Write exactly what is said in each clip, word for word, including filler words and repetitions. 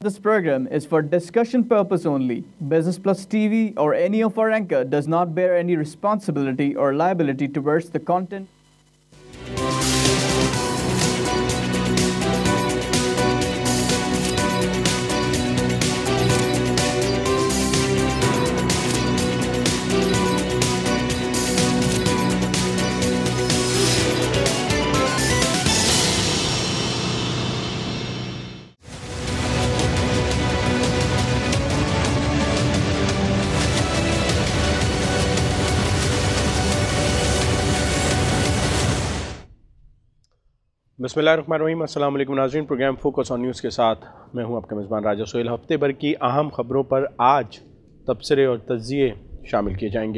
This program is for discussion purpose only. Business Plus T V or any of our anchor does not bear any responsibility or liability towards the content. बिस्मिल्लाहिर्रहमानिर्रहीम। अस्सलाम वालेकुम नाज़रीन, programme focus on news के साथ मैं हूं आपका मेज़बान राजा सोहेल। हफ्ते भर की अहम ख़बरों पर आज तबसरे और तज्ज़िये शामिल किए जाएंगे।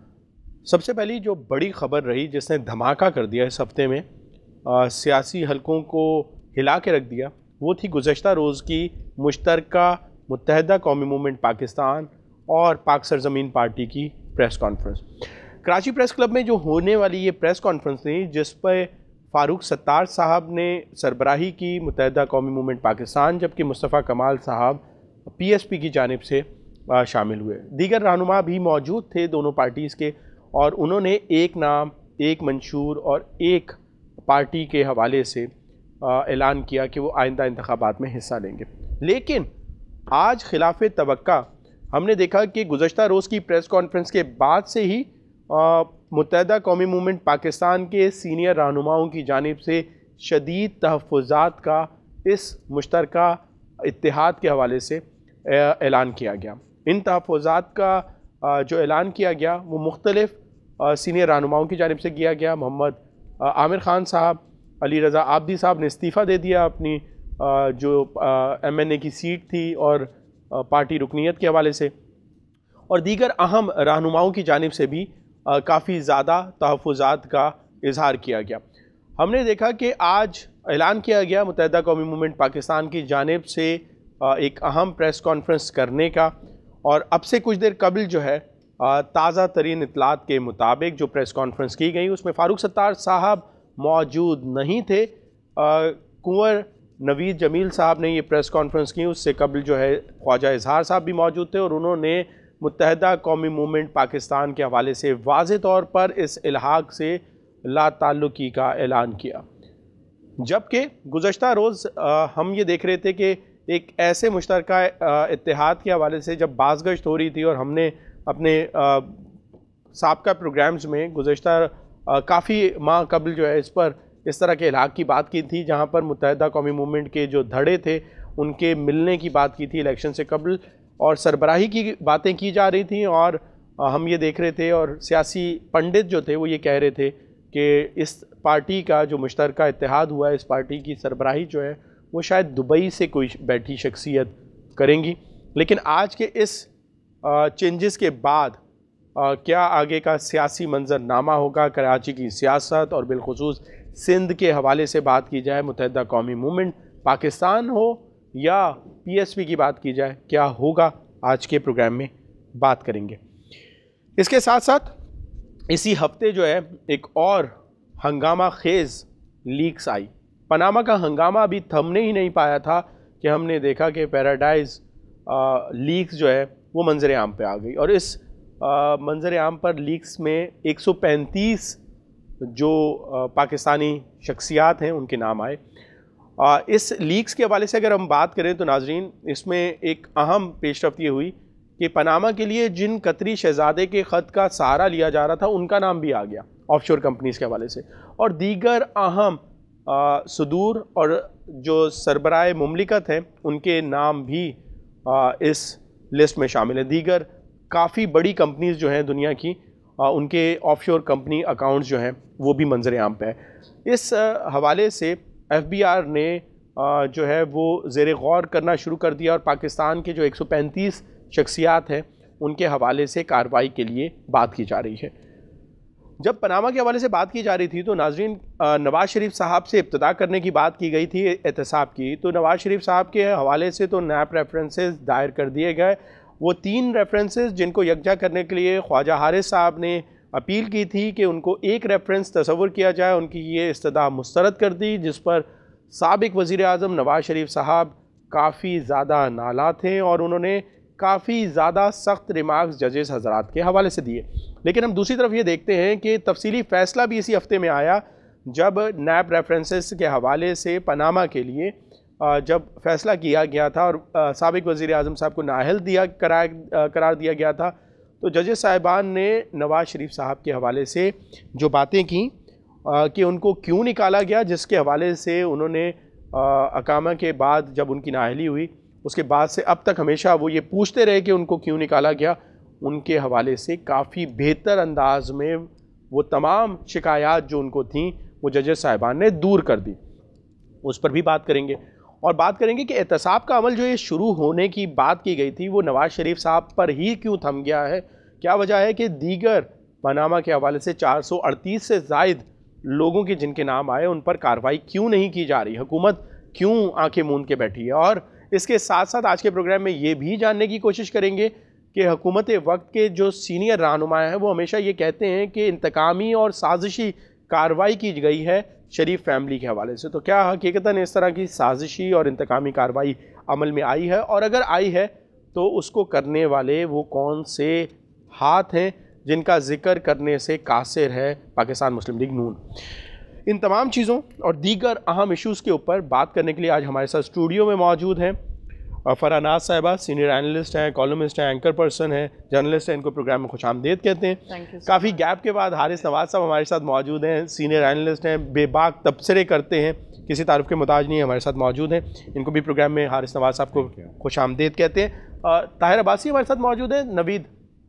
सबसे पहली जो बड़ी ख़बर रही जिसने धमाका कर दिया इस हफ्ते में, आ, सियासी हलकों को हिला के रख दिया, वो थी गुज़श्ता रोज़ की मुश्तरका मुत्तहदा कौमी मूवमेंट पाकिस्तान और पाक सरज़मीन पार्टी की press conference. Karachi press club में जो होने वाली ये प्रेस कॉन्फ्रेंस थी, जिस पर फ़ारूक सत्तार साहब ने सरबराही की मुत्तहदा कौमी मूवमेंट पाकिस्तान, जबकि मुस्तफ़ा कमाल साहब पीएसपी की जानिब से शामिल हुए। दीगर रहनुमा भी मौजूद थे दोनों पार्टीज़ के, और उन्होंने एक नाम, एक मंशूर और एक पार्टी के हवाले से ऐलान किया कि वो आइंदा इंतखाबात में हिस्सा लेंगे। लेकिन आज खिलाफ तवक्का हमने देखा कि गुज़श्ता रोज़ की प्रेस कॉन्फ्रेंस के बाद से ही मुत्तहदा कौमी मूवमेंट पाकिस्तान के सीनियर रहनुमाओं की जानिब से शदीद तहफ़्फ़ुज़ात का इस मुश्तरका इत्तेहाद के हवाले से ऐलान किया गया। इन तहफ़्फ़ुज़ात का जो ऐलान किया गया वो मुख्तलिफ़ सीनियर रहनुमाओं की जानिब से किया गया। मोहम्मद आमिर ख़ान साहब, अली रज़ा आब्दी साहब ने इस्तीफ़ा दे दिया अपनी जो एम एन ए की सीट थी और पार्टी रुकनीत के हवाले से, और दीगर अहम रहनुमाओं की जानिब से भी काफ़ी ज़्यादा तहफ़्फ़ुज़ात का इजहार किया गया। हमने देखा कि आज ऐलान किया गया मुत्तहदा कौमी मूवमेंट पाकिस्तान की जानिब से एक अहम प्रेस कॉन्फ्रेंस करने का, और अब से कुछ देर कबल जो है ताज़ा तरीन इत्तलात के मुताबिक जो प्रेस कॉन्फ्रेंस की गई उसमें फ़ारूक सत्तार साहब मौजूद नहीं थे। कुंवर नवीद जमील साहब ने ये प्रेस कॉन्फ्रेंस की, उससे कबल जो है ख्वाजा इजहार साहब भी मौजूद थे, और उन्होंने मुत्तहदा कौमी मूवमेंट पाकिस्तान के हवाले से वाज़े तौर पर इस इल्हाक़ से ला ताल्लुकी का ऐलान किया। जबकि गुज़श्ता रोज़ हम ये देख रहे थे कि एक ऐसे मुश्तरका इत्तेहाद के हवाले से जब बाज़गश्त हो रही थी, और हमने अपने साबका प्रोग्राम्स में गुज़श्ता काफ़ी माह कबल जो है इस पर इस तरह के इल्हाक़ की बात की थी, जहाँ पर मुत्तहदा कौमी मूवमेंट के जो धड़े थे उनके मिलने की बात की थी इलेक्शन से कबल, और सरबराही की बातें की जा रही थी। और हम ये देख रहे थे और सियासी पंडित जो थे वो ये कह रहे थे कि इस पार्टी का जो मुश्तरका इत्तेहाद हुआ है, इस पार्टी की सरबराही जो है वो शायद दुबई से कोई बैठी शख्सियत करेंगी। लेकिन आज के इस चेंजेस के बाद आ, क्या आगे का सियासी मंजरनामा होगा, कराची की सियासत और बिलखुसूस सिंध के हवाले से बात की जाए, मुत्तहदा कौमी मूवमेंट पाकिस्तान हो या पीएसपी की बात की जाए, क्या होगा आज के प्रोग्राम में बात करेंगे। इसके साथ साथ इसी हफ्ते जो है एक और हंगामा खेज़ लीक्स आई। पनामा का हंगामा अभी थमने ही नहीं पाया था कि हमने देखा कि पैराडाइज लीक्स जो है वो मंजर आम पे आ गई, और इस मंजर आम पर लीक्स में एक सौ पैंतीस जो आ, पाकिस्तानी शख्सियात हैं उनके नाम आए। आ, इस लीक्स के हवाले से अगर हम बात करें तो नाजरीन, इसमें एक अहम पेशरफ्त ये हुई कि पनामा के लिए जिन कतरी शहजादे के ख़त का सहारा लिया जा रहा था उनका नाम भी आ गया ऑफशोर कंपनीज़ के हवाले से, और दीगर अहम सुदूर और जो सरबराह मुमलिकत हैं उनके नाम भी आ, इस लिस्ट में शामिल है। दीगर काफ़ी बड़ी कंपनीज़ जो हैं दुनिया की, आ, उनके ऑफशोर कंपनी अकाउंट्स जो हैं वो भी मंजर आम पे है। इस हवाले से एफ बी आर ने आ, जो है वो ज़ेर गौर करना शुरू कर दिया, और पाकिस्तान के जो एक सौ पैंतीस शख्सियात हैं उनके हवाले से कार्रवाई के लिए बात की जा रही है। जब पनामा के हवाले से बात की जा रही थी तो नाजरीन, नवाज़ शरीफ साहब से इब्तदा करने की बात की गई थी एहतसाब की, तो नवाज़ शरीफ साहब के हवाले से तो नैप रेफरेंसेस दायर कर दिए गए। वो तीन रेफरेंसेस जिनको यकजा करने के लिए ख्वाजा हारिस साहब ने अपील की थी कि उनको एक रेफरेंस तसव्वुर किया जाए, उनकी ये इस्तदा मुस्तरद कर दी, जिस पर साबिक वज़ीर आज़म नवाज़ शरीफ साहब काफ़ी ज़्यादा नाला थे और उन्होंने काफ़ी ज़्यादा सख्त रिमार्क्स जजेस हजरात के हवाले से दिए। लेकिन हम दूसरी तरफ ये देखते हैं कि तफसीली फ़ैसला भी इसी हफ्ते में आया जब नैब रेफरेंसेस के हवाले से पनामा के लिए जब फैसला किया गया था और साबिक वज़ीर आज़म साहब को नाअहल दिया करार करार दिया गया था, तो जजेस साहिबान ने नवाज़ शरीफ साहब के हवाले से जो बातें की कि उनको क्यों निकाला गया, जिसके हवाले से उन्होंने अकामा के बाद जब उनकी नाअहली हुई उसके बाद से अब तक हमेशा वो ये पूछते रहे कि उनको क्यों निकाला गया, उनके हवाले से काफ़ी बेहतर अंदाज में वो तमाम शिकायत जो उनको थी वो जजेस साहिबान ने दूर कर दी। उस पर भी बात करेंगे और बात करेंगे कि एहतसाब का अमल जो ये शुरू होने की बात की गई थी वो नवाज़ शरीफ साहब पर ही क्यों थम गया है। क्या वजह है कि दीगर पनामा के हवाले से चार सौ अड़तीस से ज़ायद लोगों के जिनके नाम आए उन पर कार्रवाई क्यों नहीं की जा रही, हुकूमत क्यों आंखें मूंद के बैठी है। और इसके साथ साथ आज के प्रोग्राम में ये भी जानने की कोशिश करेंगे कि हुकूमत वक्त के जो सीनियर रहनुमा हैं वो हमेशा ये कहते हैं कि इंतकामी और साजिशी कार्रवाई की गई है शरीफ फैमिली के हवाले से। तो क्या हकीकतन इस तरह की साजिशी और इंतकामी कार्रवाई अमल में आई है, और अगर आई है तो उसको करने वाले वो कौन से हाथ हैं जिनका जिक्र करने से कासिर है पाकिस्तान मुस्लिम लीग नून। इन तमाम चीज़ों और दीगर अहम इश्यूज़ के ऊपर बात करने के लिए आज हमारे साथ स्टूडियो में मौजूद हैं फरानाज साहिबा, सीनियर एनालिस्ट हैं, कॉलमिस्ट हैं, एंकर पर्सन हैं, जर्नलिस्ट हैं, इनको प्रोग्राम में खुशामदीद कहते हैं। काफ़ी गैप के बाद हारिस नवाज साहब हमारे साथ मौजूद हैं, सीनियर एनालिस्ट हैं, बेबाक तबसरे करते हैं, किसी तारुफ के मुताज नहीं, हमारे साथ मौजूद हैं। इनको भी प्रोग्राम में हारिस नवाज साहब को खुशामदीद कहते हैं। ताहिर अब्बासी हमारे साथ मौजूद हैं, नवीद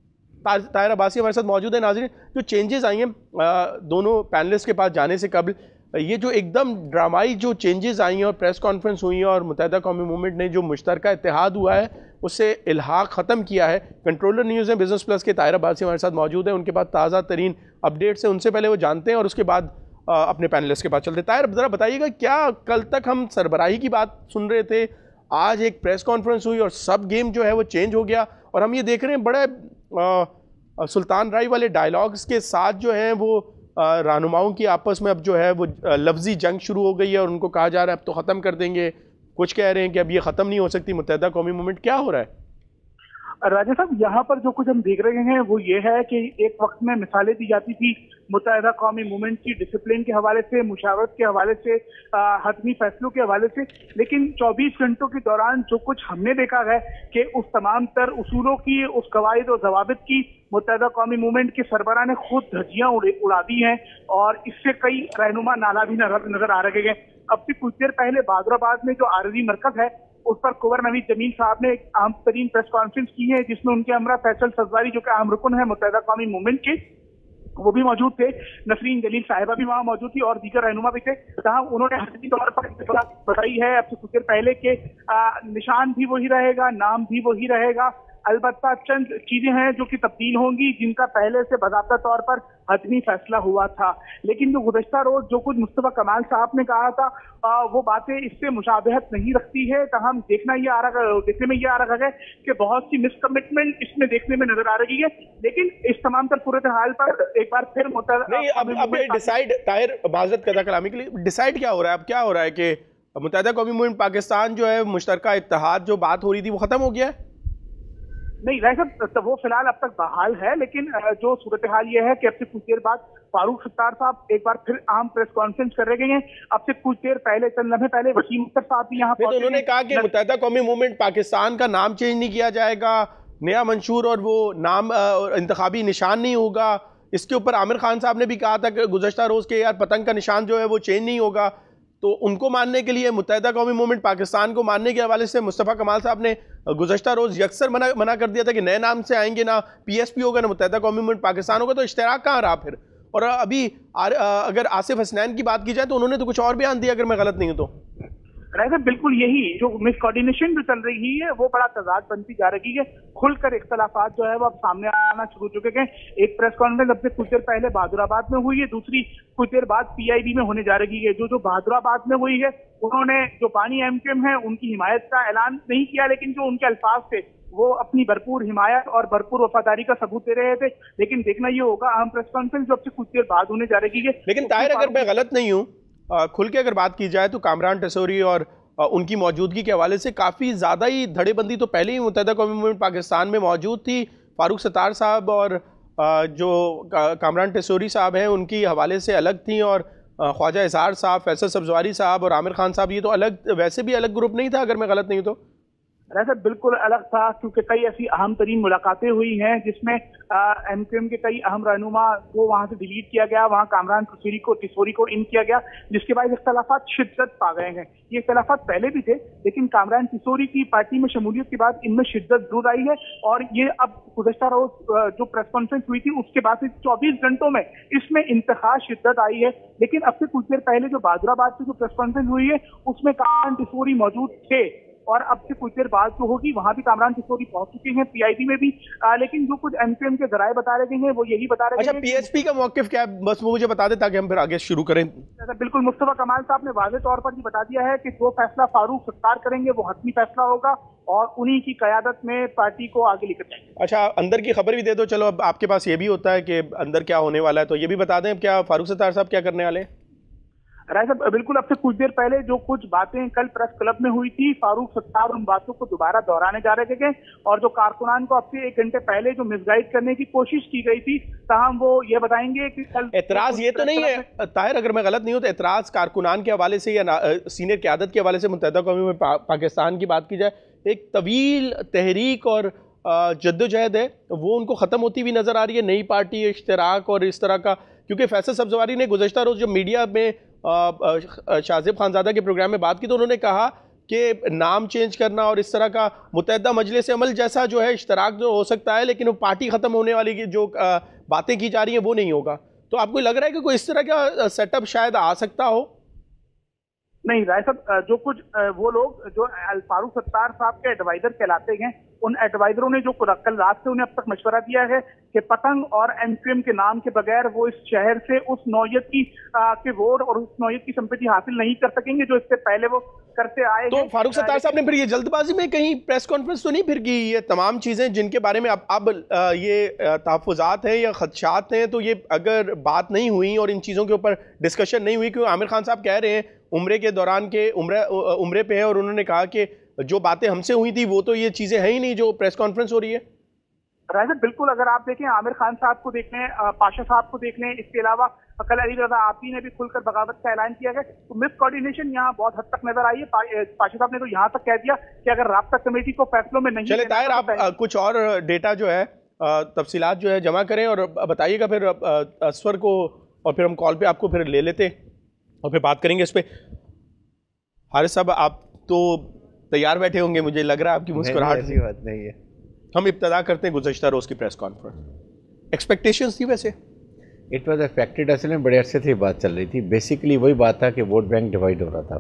ताहिर अब्बासी हमारे साथ मौजूद है। नाज़रीन, जो चेंजेस आई हैं दोनों पैनलिस्ट के पास जाने से कबल, ये जो एकदम ड्रामाई जो चेंजेस आई हैं और प्रेस कॉन्फ्रेंस हुई है और मुत्तहिदा कौमी मूवमेंट ने जो मुश्तरका इत्तेहाद हुआ है उससे इल्हाक ख़त्म किया है। कंट्रोलर न्यूज़ है बिज़नेस प्लस के ताहिर अब्बासी हमारे साथ मौजूद है, उनके पास ताज़ा तरीन अपडेट्स हैं, उनसे पहले वो जानते हैं और उसके बाद अपने पैनलिस्ट के पास चलते हैं। ताहिर, ज़रा बताइएगा, क्या कल तक हम सरबराही की बात सुन रहे थे, आज एक प्रेस कॉन्फ्रेंस हुई और सब गेम जो है वो चेंज हो गया और हम ये देख रहे हैं बड़े आ, सुल्तान राय वाले डायलॉग्स के साथ जो है वो रहनुमाओं की आपस में अब जो है वो लफ्जी जंग शुरू हो गई है और उनको कहा जा रहा है अब तो ख़त्म कर देंगे, कुछ कह रहे हैं कि अब ये ख़त्म नहीं हो सकती मुत्तहिदा कौमी मूवमेंट। क्या हो रहा है राजा साहब? यहाँ पर जो कुछ हम देख रहे हैं वो ये है कि एक वक्त में मिसालें दी जाती थी मुत्तहिदा कौमी मूवमेंट की डिसिप्लिन के हवाले से, मुशावरत के हवाले से, हतमी फैसलों के हवाले से, लेकिन चौबीस घंटों के दौरान जो कुछ हमने देखा है कि उस तमाम तर उसूलों की, उस कवायद और जवाबित की मुत्तहिदा कौमी मूवमेंट के सरबराह ने खुद धज्जियां उड़ा दी हैं और इससे कई रहनुमा नाला भी नजर आ रहे हैं। अब से कुछ देर पहले बादराबाद में जो आरजी मरकज है उस पर कुंवर नवीद जमील साहब ने एक अहम तरीन प्रेस कॉन्फ्रेंस की है जिसमें उनके हमरा फैसल सजवारी जो कि अहम रुकन है मुत्तहिदा कौमी मूवमेंट के, वो भी मौजूद थे। नसरीन जलील साहिबा भी वहां मौजूद थी और दीगर रहनुमा भी थे। जहां उन्होंने हकीकी तौर पर बताई है अब से कुछ देर पहले के निशान भी वही रहेगा, नाम भी वही रहेगा, अलबत्ता चंद चीजें हैं जो कि तब्दील होंगी जिनका पहले से बाज़ाब्ता तौर पर हतमी फैसला हुआ था। लेकिन जो गुज़श्ता रोज जो कुछ मुस्तफा कमाल साहब ने कहा था आ, वो बातें इससे मुशाबहत नहीं रखती है। तमाम देखना ये आ रहा देखने में ये आ रहा है कि बहुत सी मिसकमिटमेंट इसमें देखने में नजर आ रही है। लेकिन इस तमाम तर पूरे हाल पर एक बार फिर डिसाइड ताहिर माजरत कदा कलामी के लिए डिसाइड क्या हो रहा है, अब क्या हो रहा है कि मुत्तहिदा कौमी मूवमेंट पाकिस्तान जो है मुश्तरका इत्तेहाद जो बात हो रही थी वो खत्म हो गया है? नहीं वैसे तो वो फिलहाल अब तक बहाल है, लेकिन जो सूरत हाल ये है कि अब से कुछ देर बाद फारूक सत्तार साहब एक बार फिर आम प्रेस कॉन्फ्रेंस कर रहे हैं। अब से कुछ देर पहले चंद लम्हे पहले वसीम अख्तर साहब भी यहाँ तो उन्होंने कहा कि मुत्तहिदा कौमी मूवमेंट पाकिस्तान का नाम चेंज नहीं किया जाएगा, नया मंशूर और वो नाम इंतखाबी निशान नहीं होगा। इसके ऊपर आमिर खान साहब ने भी कहा था कि गुज़श्ता रोज के यार पतंग का निशान जो है वो चेंज नहीं होगा। तो उनको मानने के लिए, मुत्तहिदा कौमी मूवमेंट पाकिस्तान को मानने के हवाले से मुस्तफ़ा कमाल साहब ने गुज़श्ता रोज़ यकसर मना मना कर दिया था कि नए नाम से आएंगे, ना पीएसपी होगा ना मुत्तहिदा कौमी मूवमेंट पाकिस्तान होगा। तो इश्तराक कहाँ रहा फिर? और अभी अगर आसिफ हसनैन की बात की जाए तो उन्होंने तो कुछ और बयान दिया अगर मैं गलत नहीं हूँ तो। राइट, बिल्कुल यही जो मिस कोऑर्डिनेशन जो चल रही है वो बड़ा तजाद बनती जा रही है। खुलकर इख्तलाफात जो है वो अब सामने आना शुरू हो चुके हैं। एक प्रेस कॉन्फ्रेंस अब से कुछ देर पहले बहादुराबाद में हुई है, दूसरी कुछ देर बाद पीआईबी में होने जा रही है। जो जो बहादुराबाद में हुई है उन्होंने जो पानी एमकेएम है उनकी हिमायत का ऐलान नहीं किया, लेकिन जो उनके अल्फाज थे वो अपनी भरपूर हिमायत और भरपूर वफादारी का सबूत दे रहे थे। लेकिन देखना ये होगा अहम प्रेस कॉन्फ्रेंस जो अब से कुछ देर बाद होने जा रही है। लेकिन ताहिर, अगर मैं गलत नहीं हूँ, खुल के अगर बात की जाए तो कामरान टसोरी और उनकी मौजूदगी के हवाले से काफ़ी ज़्यादा ही धड़ेबंदी तो पहले ही मुत्तहिदा कौमी मूवमेंट पाकिस्तान में मौजूद थी। फारूक सत्तार साहब और जो कामरान टेसोरी साहब हैं उनकी हवाले से अलग थी, और ख्वाजा इजहार साहब, फैसल सब्जवारी साहब और आमिर खान साहब, ये तो अलग, वैसे भी अलग ग्रुप नहीं था अगर मैं गलत नहीं तो। सर बिल्कुल अलग था, क्योंकि कई ऐसी अहम तरीन मुलाकातें हुई हैं जिसमें एम क्यू एम के कई अहम रहनुमा को वहां से डिलीट किया गया, वहां कामरान टिसोरी को टिसोरी को इन किया गया, जिसके बाद इख्तलाफात शिद्दत पा गए हैं। ये इख्तलाफात पहले भी थे, लेकिन कामरान टिसोरी की पार्टी में शमूलियत के बाद इनमें शिद्दत जरूर आई है, और ये अब गुज़श्ता रोज जो प्रेस कॉन्फ्रेंस हुई थी उसके बाद से चौबीस घंटों में इसमें इंतहा शिद्दत आई है। लेकिन अब से कुछ देर पहले जो बहादुराबाद से जो प्रेस कॉन्फ्रेंस हुई है उसमें कामरान टिसोरी मौजूद थे, और अब से कुछ देर बाद जो होगी वहां भी कामरान टिसोरी पहुंच चुके हैं, पीआईबी में भी। आ, लेकिन जो कुछ एमक्यूएम के जराये बता रहे हैं वो यही बता रहे हैं। अच्छा, पीएसपी का मौकिफ क्या है, बस वो मुझे बता दे ताकि हम फिर आगे शुरू करें। बिल्कुल, मुस्तफा कमाल साहब ने वाज़ेह तौर पर ये बता दिया है कि जो फैसला फारूक सत्तार करेंगे वो हतमी फैसला होगा, और उन्हीं की क़यादत में पार्टी को आगे लेकर जाएंगे। अच्छा, अंदर की खबर भी दे दो। चलो, अब आपके पास ये भी होता है कि अंदर क्या होने वाला है, तो ये भी बता दें क्या फारूक सत्तार साहब क्या करने वाले हैं। राय साहब, बिल्कुल अब से कुछ देर पहले जो कुछ बातें कल प्रेस क्लब में हुई थी, फारूक सत्तार उन बातों को दोबारा दोहराने जा रहे थे, और जो कारकुनान को अब से एक घंटे पहले जो मिसगाइड करने की कोशिश की गई थी, ताहम वो ये बताएंगे कि कल एतराज ये तो नहीं है ताहिर, अगर मैं गलत नहीं हूं तो एतराज कारकुनान के हवाले से या सीनियर क़यादत के हवाले से मुत्तहिदा कौमी में पा, पाकिस्तान की बात की जाए, एक तवील तहरीक और जद्दोजहद है वो उनको ख़त्म होती हुई नज़र आ रही है। नई पार्टी इश्तराक और इस तरह का, क्योंकि फैसल सब्जवारी ने गुज़श्ता रोज़ जब मीडिया में शाहज़ेब खानज़ादा के प्रोग्राम में बात की तो उन्होंने कहा कि नाम चेंज करना और इस तरह का मुत्तहिदा मजलिस अमल जैसा जो है इश्तराक जो हो सकता है, लेकिन वो पार्टी ख़त्म होने वाली की जो बातें की जा रही हैं वो नहीं होगा। तो आपको लग रहा है कि कोई इस तरह का सेटअप शायद आ सकता हो? नहीं राय साहब, जो कुछ वो लोग जो फारूक सत्तार साहब के एडवाइजर कहलाते हैं, उन एडवाइजरों ने जो कल रात से उन्हें अब तक मशवरा दिया है कि पतंग और एमक्यूएम के नाम के बगैर वो इस शहर से उस नौयत की आ, के वोट और उस नौयत की संपत्ति हासिल नहीं कर सकेंगे जो इससे पहले वो करते आए। तो फारूक सत्तार साहब ने फिर ये जल्दबाजी में कहीं प्रेस कॉन्फ्रेंस तो नहीं फिर की? ये तमाम चीज़ें जिनके बारे में अब अब ये तहफ़्फ़ुज़ात हैं या खदशात हैं, तो ये अगर बात नहीं हुई और इन चीज़ों के ऊपर डिस्कशन नहीं हुई, क्योंकि आमिर खान साहब कह रहे हैं उम्रे के दौरान के उम्र उम्रे पे है, और उन्होंने कहा कि जो बातें हमसे हुई थी वो तो ये चीज़ें हैं ही नहीं जो प्रेस कॉन्फ्रेंस हो रही है। राजद बिल्कुल, अगर आप देखें आमिर खान साहब को देख लें, पाशा साहब को देख लें, इसके अलावा कल अली रजा आपी ने भी खुलकर बगावत का ऐलान किया है, तो मिस कोऑर्डिनेशन यहाँ बहुत हद तक नजर आई है। पा, पाशा साहब ने तो यहाँ तक कह दिया कि अगर राब्ता कमेटी को फैसलों में नहीं चले ताहिर, आप आ, कुछ और डेटा जो है तफसीलात जो है जमा करें और बताइएगा फिर असफर को, और फिर हम कॉल पे आपको फिर ले लेते और फिर बात करेंगे इस पर। हारिस साहब, आप तो तैयार बैठे होंगे, मुझे लग रहा है आपकी मुस्कुराहट। ऐसी बात नहीं है। हम इब्तदा करते हैं गुज़श्ता रोज़ की प्रेस कॉन्फ्रेंस। एक्सपेक्टेशंस थी वैसे? इट वॉज अफेक्टेड, असल में बड़े अरसे से बात चल रही थी। बेसिकली वही बात था कि वोट बैंक डिवाइड हो रहा था।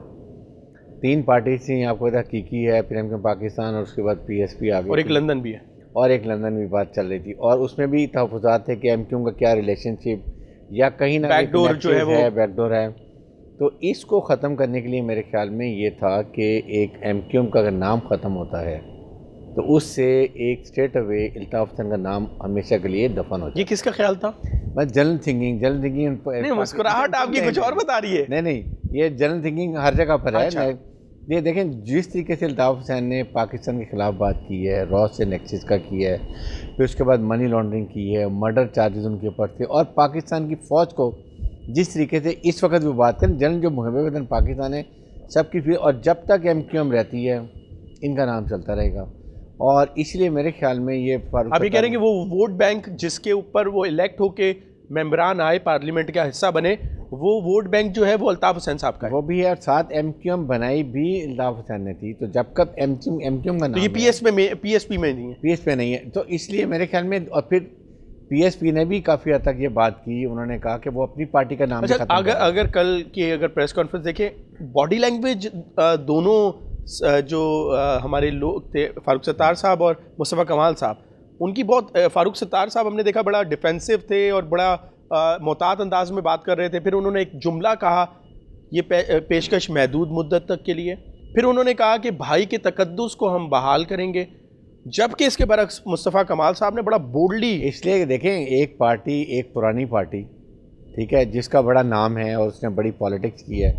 तीन पार्टी थी, आपको पता, कीकी है, फिर एमक्यूएम पाकिस्तान, और उसके बाद पीएसपी आ गई, और एक लंदन भी है, और एक लंदन भी बात चल रही थी, और उसमें भी तहफ़्फ़ुज़ात थे कि एमक्यूएम का क्या रिलेशनशिप या कहीं ना बैकडोर जो है वो बैकडोर है। तो इसको ख़त्म करने के लिए मेरे ख्याल में ये था कि एक एमक्यूएम का अगर नाम ख़त्म होता है तो उससे एक स्ट्रेट अवे इल्ताफ़ हुसैन का नाम हमेशा के लिए दफन हो जाए। ये किसका ख्याल था? मैं जनरल थिंकिंग जनरल थिंकिंग नहीं, मुस्कुराहट आपकी कुछ और बता रही है। नहीं नहीं, ये जनरल थिंकिंग हर जगह पर है। अच्छा। ये देखें, जिस तरीके से इल्ताफ़ हुसैन ने पाकिस्तान के ख़िलाफ़ बात की है, रॉस से नेक्सिस का की है, फिर उसके बाद मनी लॉन्ड्रिंग की है, मर्डर चार्जेस उनके ऊपर थे, और पाकिस्तान की फ़ौज को जिस तरीके से इस वक्त वो बात करें, जनरल जो मुहब वतन पाकिस्तान है सबकी फिर, और जब तक एमक्यूएम रहती है इनका नाम चलता रहेगा। और इसलिए मेरे ख्याल में ये अभी कह रहे हैं कि वो वोट बैंक जिसके ऊपर वो इलेक्ट होके मेंबरान आए, पार्लियामेंट का हिस्सा बने, वो वोट बैंक जो है वो अल्ताफ़ हुसैन साहब का है। वो भी है, और साथ एमक्यूएम बनाई भी अल्ताफ़ हुसैन ने थी। तो जब कब एमक्यूएम एमक्यूएम का नाम, तो ये पीएस में पीएसपी में नहीं है, पीएसपी नहीं है, तो इसलिए मेरे ख्याल में। और फिर पीएसपी ने भी काफ़ी हद तक ये बात की, उन्होंने कहा कि वो अपनी पार्टी का नाम। अच्छा, अगर अगर कल की अगर प्रेस कॉन्फ्रेंस देखें, बॉडी लैंग्वेज दोनों जो हमारे लोग थे, फारूक सत्तार साहब और मुस्तफ़ा कमाल साहब, उनकी बहुत, फारूक सत्तार साहब हमने देखा बड़ा डिफेंसिव थे और बड़ा मोहतात अंदाज में बात कर रहे थे। फिर उन्होंने एक जुमला कहा, ये पे, पेशकश महदूद मुद्दत तक के लिए। फिर उन्होंने कहा कि भाई के तकद्दुस को हम बहाल करेंगे, जबकि इसके बरक्स मुस्तफ़ा कमाल साहब ने बड़ा बोल्डली। इसलिए देखें, एक पार्टी, एक पुरानी पार्टी, ठीक है, जिसका बड़ा नाम है और उसने बड़ी पॉलिटिक्स की है,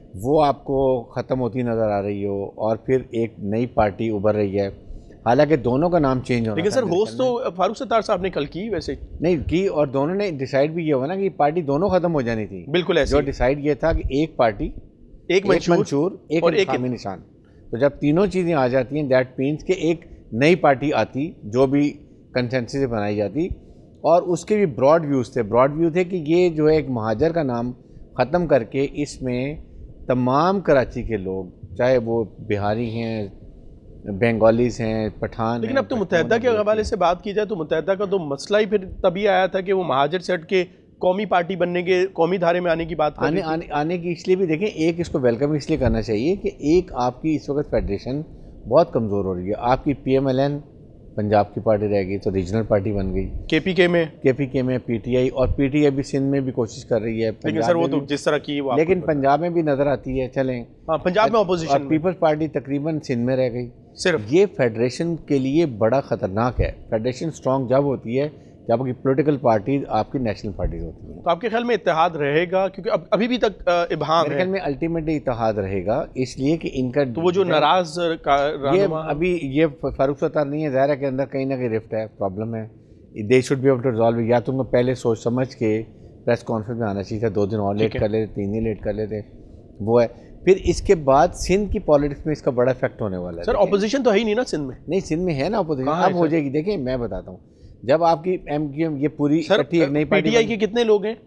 वो आपको ख़त्म होती नज़र आ रही हो और फिर एक नई पार्टी उभर रही है, हालांकि दोनों का नाम चेंज होना। लेकिन सर होस्ट तो फारूक सत्तार साहब ने कल की वैसे नहीं की, और दोनों ने डिसाइड भी ये हुआ ना कि पार्टी दोनों ख़त्म हो जानी थी। बिल्कुल ऐसे जो डिसाइड ये था कि एक पार्टी, एक मंशूर, एक और एक निशान। तो जब तीनों चीज़ें आ जाती हैं दैट मीन्स कि एक नई पार्टी आती जो भी कंसेंसस से बनाई जाती, और उसके भी ब्रॉड व्यूज़ थे। ब्रॉड व्यू थे कि ये जो है एक महाजर का नाम ख़त्म करके इसमें तमाम कराची के लोग, चाहे वो बिहारी हैं, बंगालीज हैं, पठान। लेकिन अब तो मुत्तहिदा के हवाले से बात की जाए तो मुत्तहिदा का तो मसला ही फिर तभी आया था कि वो महाजर से हट के कौमी पार्टी बनने के, कौमी धारे में आने की बात आने आने आने की इसलिए भी देखें, एक इसको वेलकम इसलिए करना चाहिए कि एक आपकी इस वक्त फेडरेशन बहुत कमज़ोर हो रही है। आपकी P M L N Punjab की पार्टी रह गई तो रीजनल पार्टी बन गई, के पी के में के पी के में पी टी आई, और पी टी आई भी सिंध में भी कोशिश कर रही है। लेकिन सर वो तो जिस तरह की वो लेकिन पंजाब में भी नज़र आती है। चलें हाँ, पंजाब में अपोजिशन, पीपल्स पार्टी तकरीबन सिंध में रह गई। सिर्फ ये फेडरेशन के लिए बड़ा ख़तरनाक है। फेडरेशन स्ट्रॉन्ग जब होती है जब आपकी पॉलिटिकल पार्टी आपकी नेशनल पार्टीज होती हैं। तो आपके ख्याल में इत्तेहाद रहेगा? क्योंकि अब अभी भी तक इब्हाम है। मेरे ख्याल में अल्टीमेटली इत्तेहाद रहेगा, इसलिए कि इनका तो वो जो नाराज ये अभी ये फारूक सत्तार नहीं है, ज़ाहिर है के अंदर कहीं ना कहीं रिफ्ट है, प्रॉब्लम है। They should be able to resolve. या तुमको पहले सोच समझ के प्रेस कॉन्फ्रेंस में आना चाहिए था, दो दिन और लेट कर लेते, तीन दिन लेट कर लेते, वो है। फिर इसके बाद सिंध की पॉलिटिक्स में इसका बड़ा इफेक्ट होने वाला है। सर ऑपोजिशन तो है ही नहीं ना सिंध में? नहीं, सिंध में है ना ऑपोजिशन, अब हो जाएगी। देखिए मैं बताता हूँ, जब आपकी एम क्यू एम ये पूरी इकट्ठी एक नई पार्टी, पीटीआई के कितने लोग हैं,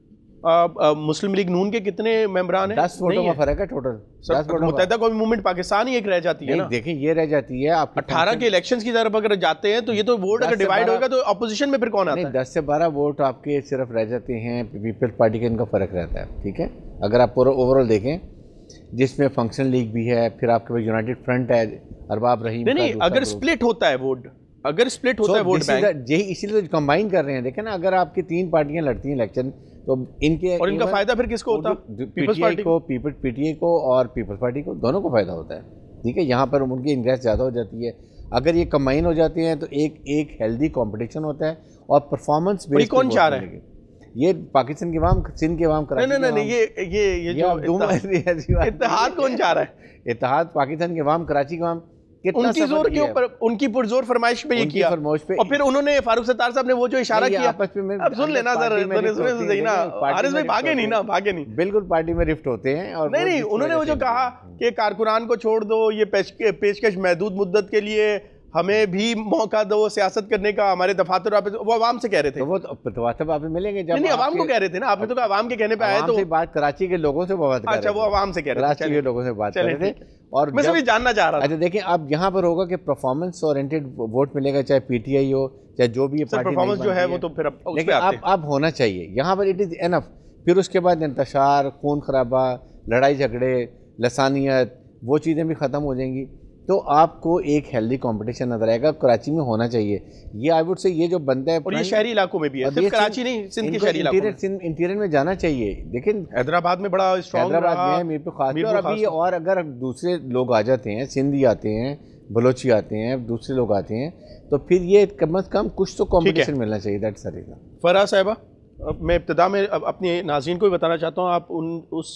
मुस्लिम लीग नून के कितने मेंबरान हैं? दस वोटों का फर्क है टोटल। मुत्तहिदा कौमी मूवमेंट पाकिस्तान ही एक रह जाती है ना। देखिए ये रह जाती है। आप अठारह के इलेक्शंस की तरफ अगर जाते हैं तो ये तो वोट अगर डिवाइड होगा तो अपोजिशन में फिर कौन आता है? दस से बारह वोट आपके सिर्फ रह जाते हैं पीपल्स पार्टी के, इनका फर्क रहता है। ठीक है, अगर आप पूरा ओवरऑल देखें जिसमें फंक्शनल लीग भी है, फिर आपके पास यूनाइटेड फ्रंट है, अरबाब रहीम। नहीं, अगर स्प्लिट होता है वोट, अगर स्प्लिट होता है वोट बैंक, यही इसीलिए तो कंबाइन कर रहे हैं। देखें ना, अगर आपकी तीन पार्टियां लड़ती हैं इलेक्शन तो इनके और इनका फायदा फिर किसको होता है? पीपल्स पार्टी को, पीपल पीटीआई को और पीपल्स पार्टी को, दोनों को फायदा होता है। ठीक है, यहाँ पर उनकी इंटरेस्ट ज़्यादा हो जाती है। अगर ये कंबाइन हो जाती हैं तो एक एक हेल्दी कंपटीशन होता है और परफॉर्मेंस बेस्ड। कौन चाह रहा है ये? पाकिस्तान के वाम, सिंध के वाम, कराची नहीं नहीं नहीं ये ये ये जो इत्तेहाद कौन चाह रहा है? इत्तेहाद पाकिस्तान के वाम, कराची के वाम। उनकी जोर के ऊपर, उनकी पुरजोर फरमाइश पे ये किया, और फिर उन्होंने फारूक सत्तार साहब ने वो जो इशारा किया, अब सुन लेना सर, सुन ना हारिस भाई, भागे नहीं ना, भागे नहीं, बिल्कुल पार्टी में रिफ्ट होते हैं। और नहीं नहीं उन्होंने वो जो कहा कि कारकुनान को छोड़ दो, ये पेशकश महदूद मुद्दत के लिए, हमें भी मौका दो सियासत करने का, हमारे दफातर वापस, वो अवाम से कह रहे थे। तो वो दफातर वापस मिलेंगे जब नहीं, अवाम को कह रहे थे ना, आपने तो कहा अवाम के कहने पे आए तो बात कराची के लोगों से बात कर रहे थे। अच्छा, वो अवाम से कह रहे थे, कराची के लोगों से बात कर रहे थे। और मैं सभी जानना चाह रहा था। अच्छा देखिए, अब यहाँ पर होगा कि परफॉर्मेंस ओरिएंटेड वोट मिलेगा, चाहे पीटीआई हो चाहे जो भी परफॉर्मेंस जो है वो तो फिर लेकिन अब अब होना चाहिए यहाँ पर, इट इज़ एनफ। फिर उसके बाद इंतशार, खून खराबा, लड़ाई झगड़े, लसानियत, वो चीज़ें भी ख़त्म हो जाएंगी, तो आपको एक हेल्दी कंपटीशन नजर आएगा। कराची में होना चाहिए ये, आई वुड से ये जो बंदा है, और ये शहरी इलाकों में भी है, सिर्फ कराची नहीं, सिंध के शहरी इलाकों में, इंटीरियर में जाना चाहिए। लेकिन हैदराबाद में बड़ा स्ट्रॉन्ग, हैदराबाद में मीरपुर खास, और अभी और अगर दूसरे लोग आ जाते हैं, सिंधी आते हैं, बलोची आते हैं, दूसरे लोग आते हैं, तो फिर ये कम अज़ कम कुछ तो कॉम्पिटिशन मिलना चाहिए। दैट सरेगा। फराह साहिबा, मैं इब्तिदा में अपने नाज़रीन को भी बताना चाहता हूँ, आप उन उस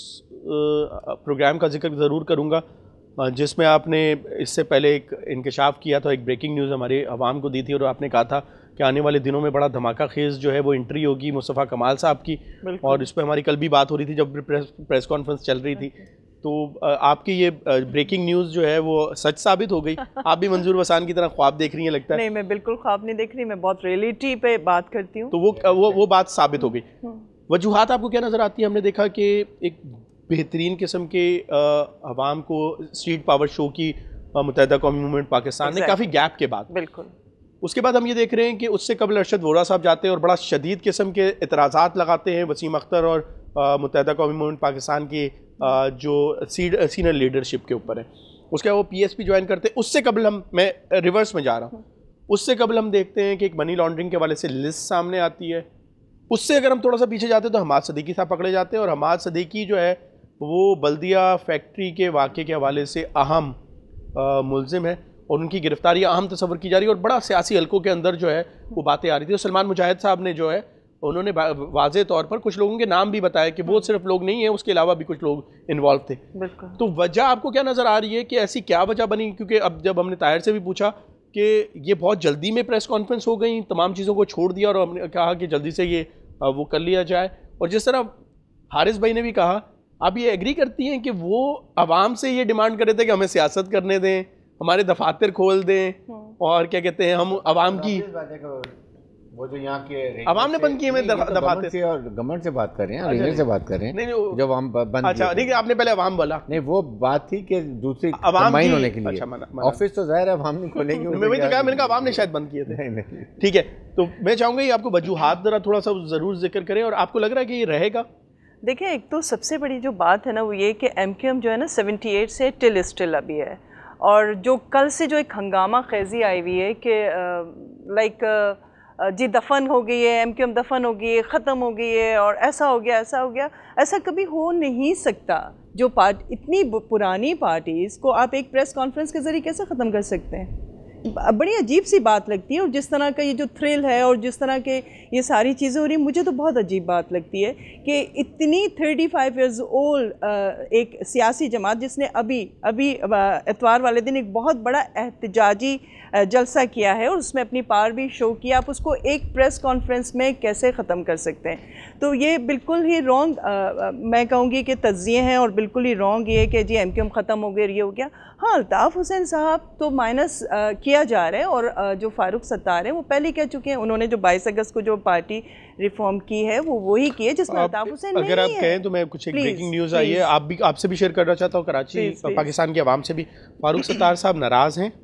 प्रोग्राम का जिक्र ज़रूर करूँगा जिसमें आपने इससे पहले एक इंकशाफ किया था, एक ब्रेकिंग न्यूज़ हमारे अवाम को दी थी, और आपने कहा था कि आने वाले दिनों में बड़ा धमाका खेज़ जो है वो एंट्री होगी मुस्तफ़ा कमाल साहब की, और इस पर हमारी कल भी बात हो रही थी जब प्रेस प्रेस कॉन्फ्रेंस चल रही थी। तो आपकी ये ब्रेकिंग न्यूज़ जो है वो सच साबित हो गई। आप भी मंजूर वसान की तरह ख्वाब देख रही हैं लगता है? नहीं, मैं बिल्कुल ख्वाब नहीं देख रही, मैं बहुत रियलिटी पे बात करती हूँ। तो वो वो वो बात साबित हो गई। वजूहात आपको क्या नज़र आती है? हमने देखा कि एक बेहतरीन किस्म के अवाम को स्ट्रीट पावर शो की मुत्तहिदा कौमी मूवमेंट पाकिस्तान ने काफ़ी गैप के बाद, बिल्कुल उसके बाद हम ये देख रहे हैं कि उससे कबल अरशद वोरा साहब जाते हैं और बड़ा शदीद किस्म के एतराज़ात लगाते हैं वसीम अख्तर और मुत्तहिदा कौमी मूवमेंट पाकिस्तान की आ, जो सीनियर लीडरशिप के ऊपर है। उसके बाद वो पी एस पी ज्वाइन करते हैं। उससे कबल हम, मैं रिवर्स में जा रहा हूँ, उससे कबल हम देखते हैं कि एक मनी लॉन्ड्रिंग के हवाले से लिस्ट सामने आती है। उससे अगर हम थोड़ा सा पीछे जाते हैं तो हमाद सदीकी साहब पकड़े जाते हैं, और हमाद सदीकी जो है वो बल्दिया फैक्ट्री के वाक़े के हवाले से अहम मुलजिम है, और उनकी गिरफ्तारी अहम तस्वर की जा रही है, और बड़ा सियासी हल्कों के अंदर जो है वो बातें आ रही थी। और सलमान मुजाहिद साहब ने जो है उन्होंने वाज़े तौर पर कुछ लोगों के नाम भी बताए कि वो सिर्फ लोग नहीं है, उसके अलावा भी कुछ लोग इन्वॉल्व थे। बिल्कुल। तो वजह आपको क्या नज़र आ रही है कि ऐसी क्या वजह बनी? क्योंकि अब जब हमने ताहिर से भी पूछा कि ये बहुत जल्दी में प्रेस कॉन्फ्रेंस हो गई, तमाम चीज़ों को छोड़ दिया और हमने कहा कि जल्दी से ये वो कर लिया जाए, और जिस तरह हारिस भाई ने भी कहा, आप ये एग्री करती हैं कि वो आवाम से ये डिमांड कर रहे थे कि हमें सियासत करने दें, हमारे दफातर खोल दें, और क्या कहते हैं हम आवाम की, वो जो यहाँ के आवाम ने बंद किए हुए दफातर से और गवर्नमेंट से बात कर रहे हैं, रेंजर से बात कर रहे हैं, नहीं जब हम बंद, अच्छा नहीं, आपने पहले आवाम बोला, नहीं वो बात थी कि दूसरी कंबाइन होने के लिए ऑफिस तो जाहिर है अब हम नहीं खोलेंगे। मैं वही तो कहा, मैंने कहा आवाम ने शायद बंद किए थे। ठीक है, तो मैं चाहूँगा ये आपको वजूहात जरा थोड़ा सा ज़रूर जिक्र करें, और आपको लग रहा है कि ये रहेगा? देखिए, एक तो सबसे बड़ी जो बात है ना वो ये कि एम क्यू एम जो है ना सेवेंटी एट से टिल स्टिल अभी है, और जो कल से जो एक हंगामा खेजी आई हुई है कि लाइक जी दफन हो गई है, एम क्यू एम दफन हो गई है, ख़त्म हो गई है, और ऐसा हो गया ऐसा हो गया, ऐसा कभी हो नहीं सकता। जो पार्ट इतनी पुरानी पार्टीज़ को आप एक प्रेस कॉन्फ्रेंस के ज़रिए कैसे ख़त्म कर सकते हैं? बड़ी अजीब सी बात लगती है। और जिस तरह का ये जो थ्रिल है और जिस तरह के ये सारी चीज़ें हो रही हैं, मुझे तो बहुत अजीब बात लगती है कि इतनी थर्टी फाइव ईयर्स ओल्ड एक सियासी जमात जिसने अभी अभी इतवार वाले दिन एक बहुत बड़ा एहतजाजी जलसा किया है और उसमें अपनी पावर भी शो किया, आप उसको एक प्रेस कॉन्फ्रेंस में कैसे ख़त्म कर सकते हैं? तो ये बिल्कुल ही रॉन्ग मैं कहूँगी कि तज्ज़िये हैं, और बिल्कुल ही रॉन्ग ये कि जी एम क्यू एम ख़त्म हो गया, ये हो गया। हाँ, अल्ताफ़ हुसैन साहब तो माइनस किया जा रहा है, और आ, जो फारूक सत्तार हैं वो पहले कह चुके हैं, उन्होंने जो बाईस अगस्त को जो पार्टी रिफॉर्म की है वो वही की है जिसमें अल्ताफ़ हुसैन नहीं है। अगर आप कहें तो मैं कुछ एक ब्रेकिंग न्यूज़ आई है, आप भी आपसे भी शेयर करना चाहता हूँ, कराची पाकिस्तान की आवाम से भी। फारूक सत्तार साहब नाराज़ हैं,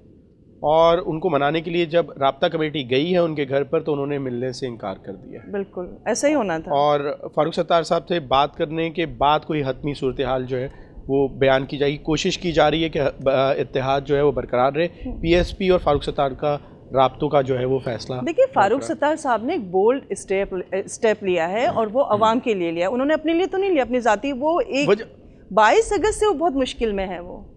और उनको मनाने के लिए जब राब्ता कमेटी गई है उनके घर पर तो उन्होंने मिलने से इनकार कर दिया। बिल्कुल ऐसा ही होना था। और फारूक सत्तार साहब से बात करने के बाद कोई हतमी सूरत हाल जो है वो बयान की जाएगी, कोशिश की जा रही है कि इत्तेहाद जो है वो बरकरार रहे। पीएसपी और फारूक सत्तार का राब्तों का जो है वो फैसला। देखिए, फारूक सत्तार साहब ने एक बोल्ड स्टेप स्टेप लिया है, और वो अवाम के लिए लिया, उन्होंने अपने लिए तो नहीं लिया, अपनी ज़ाती। वो एक बाईस अगस्त से वो बहुत मुश्किल में है, वो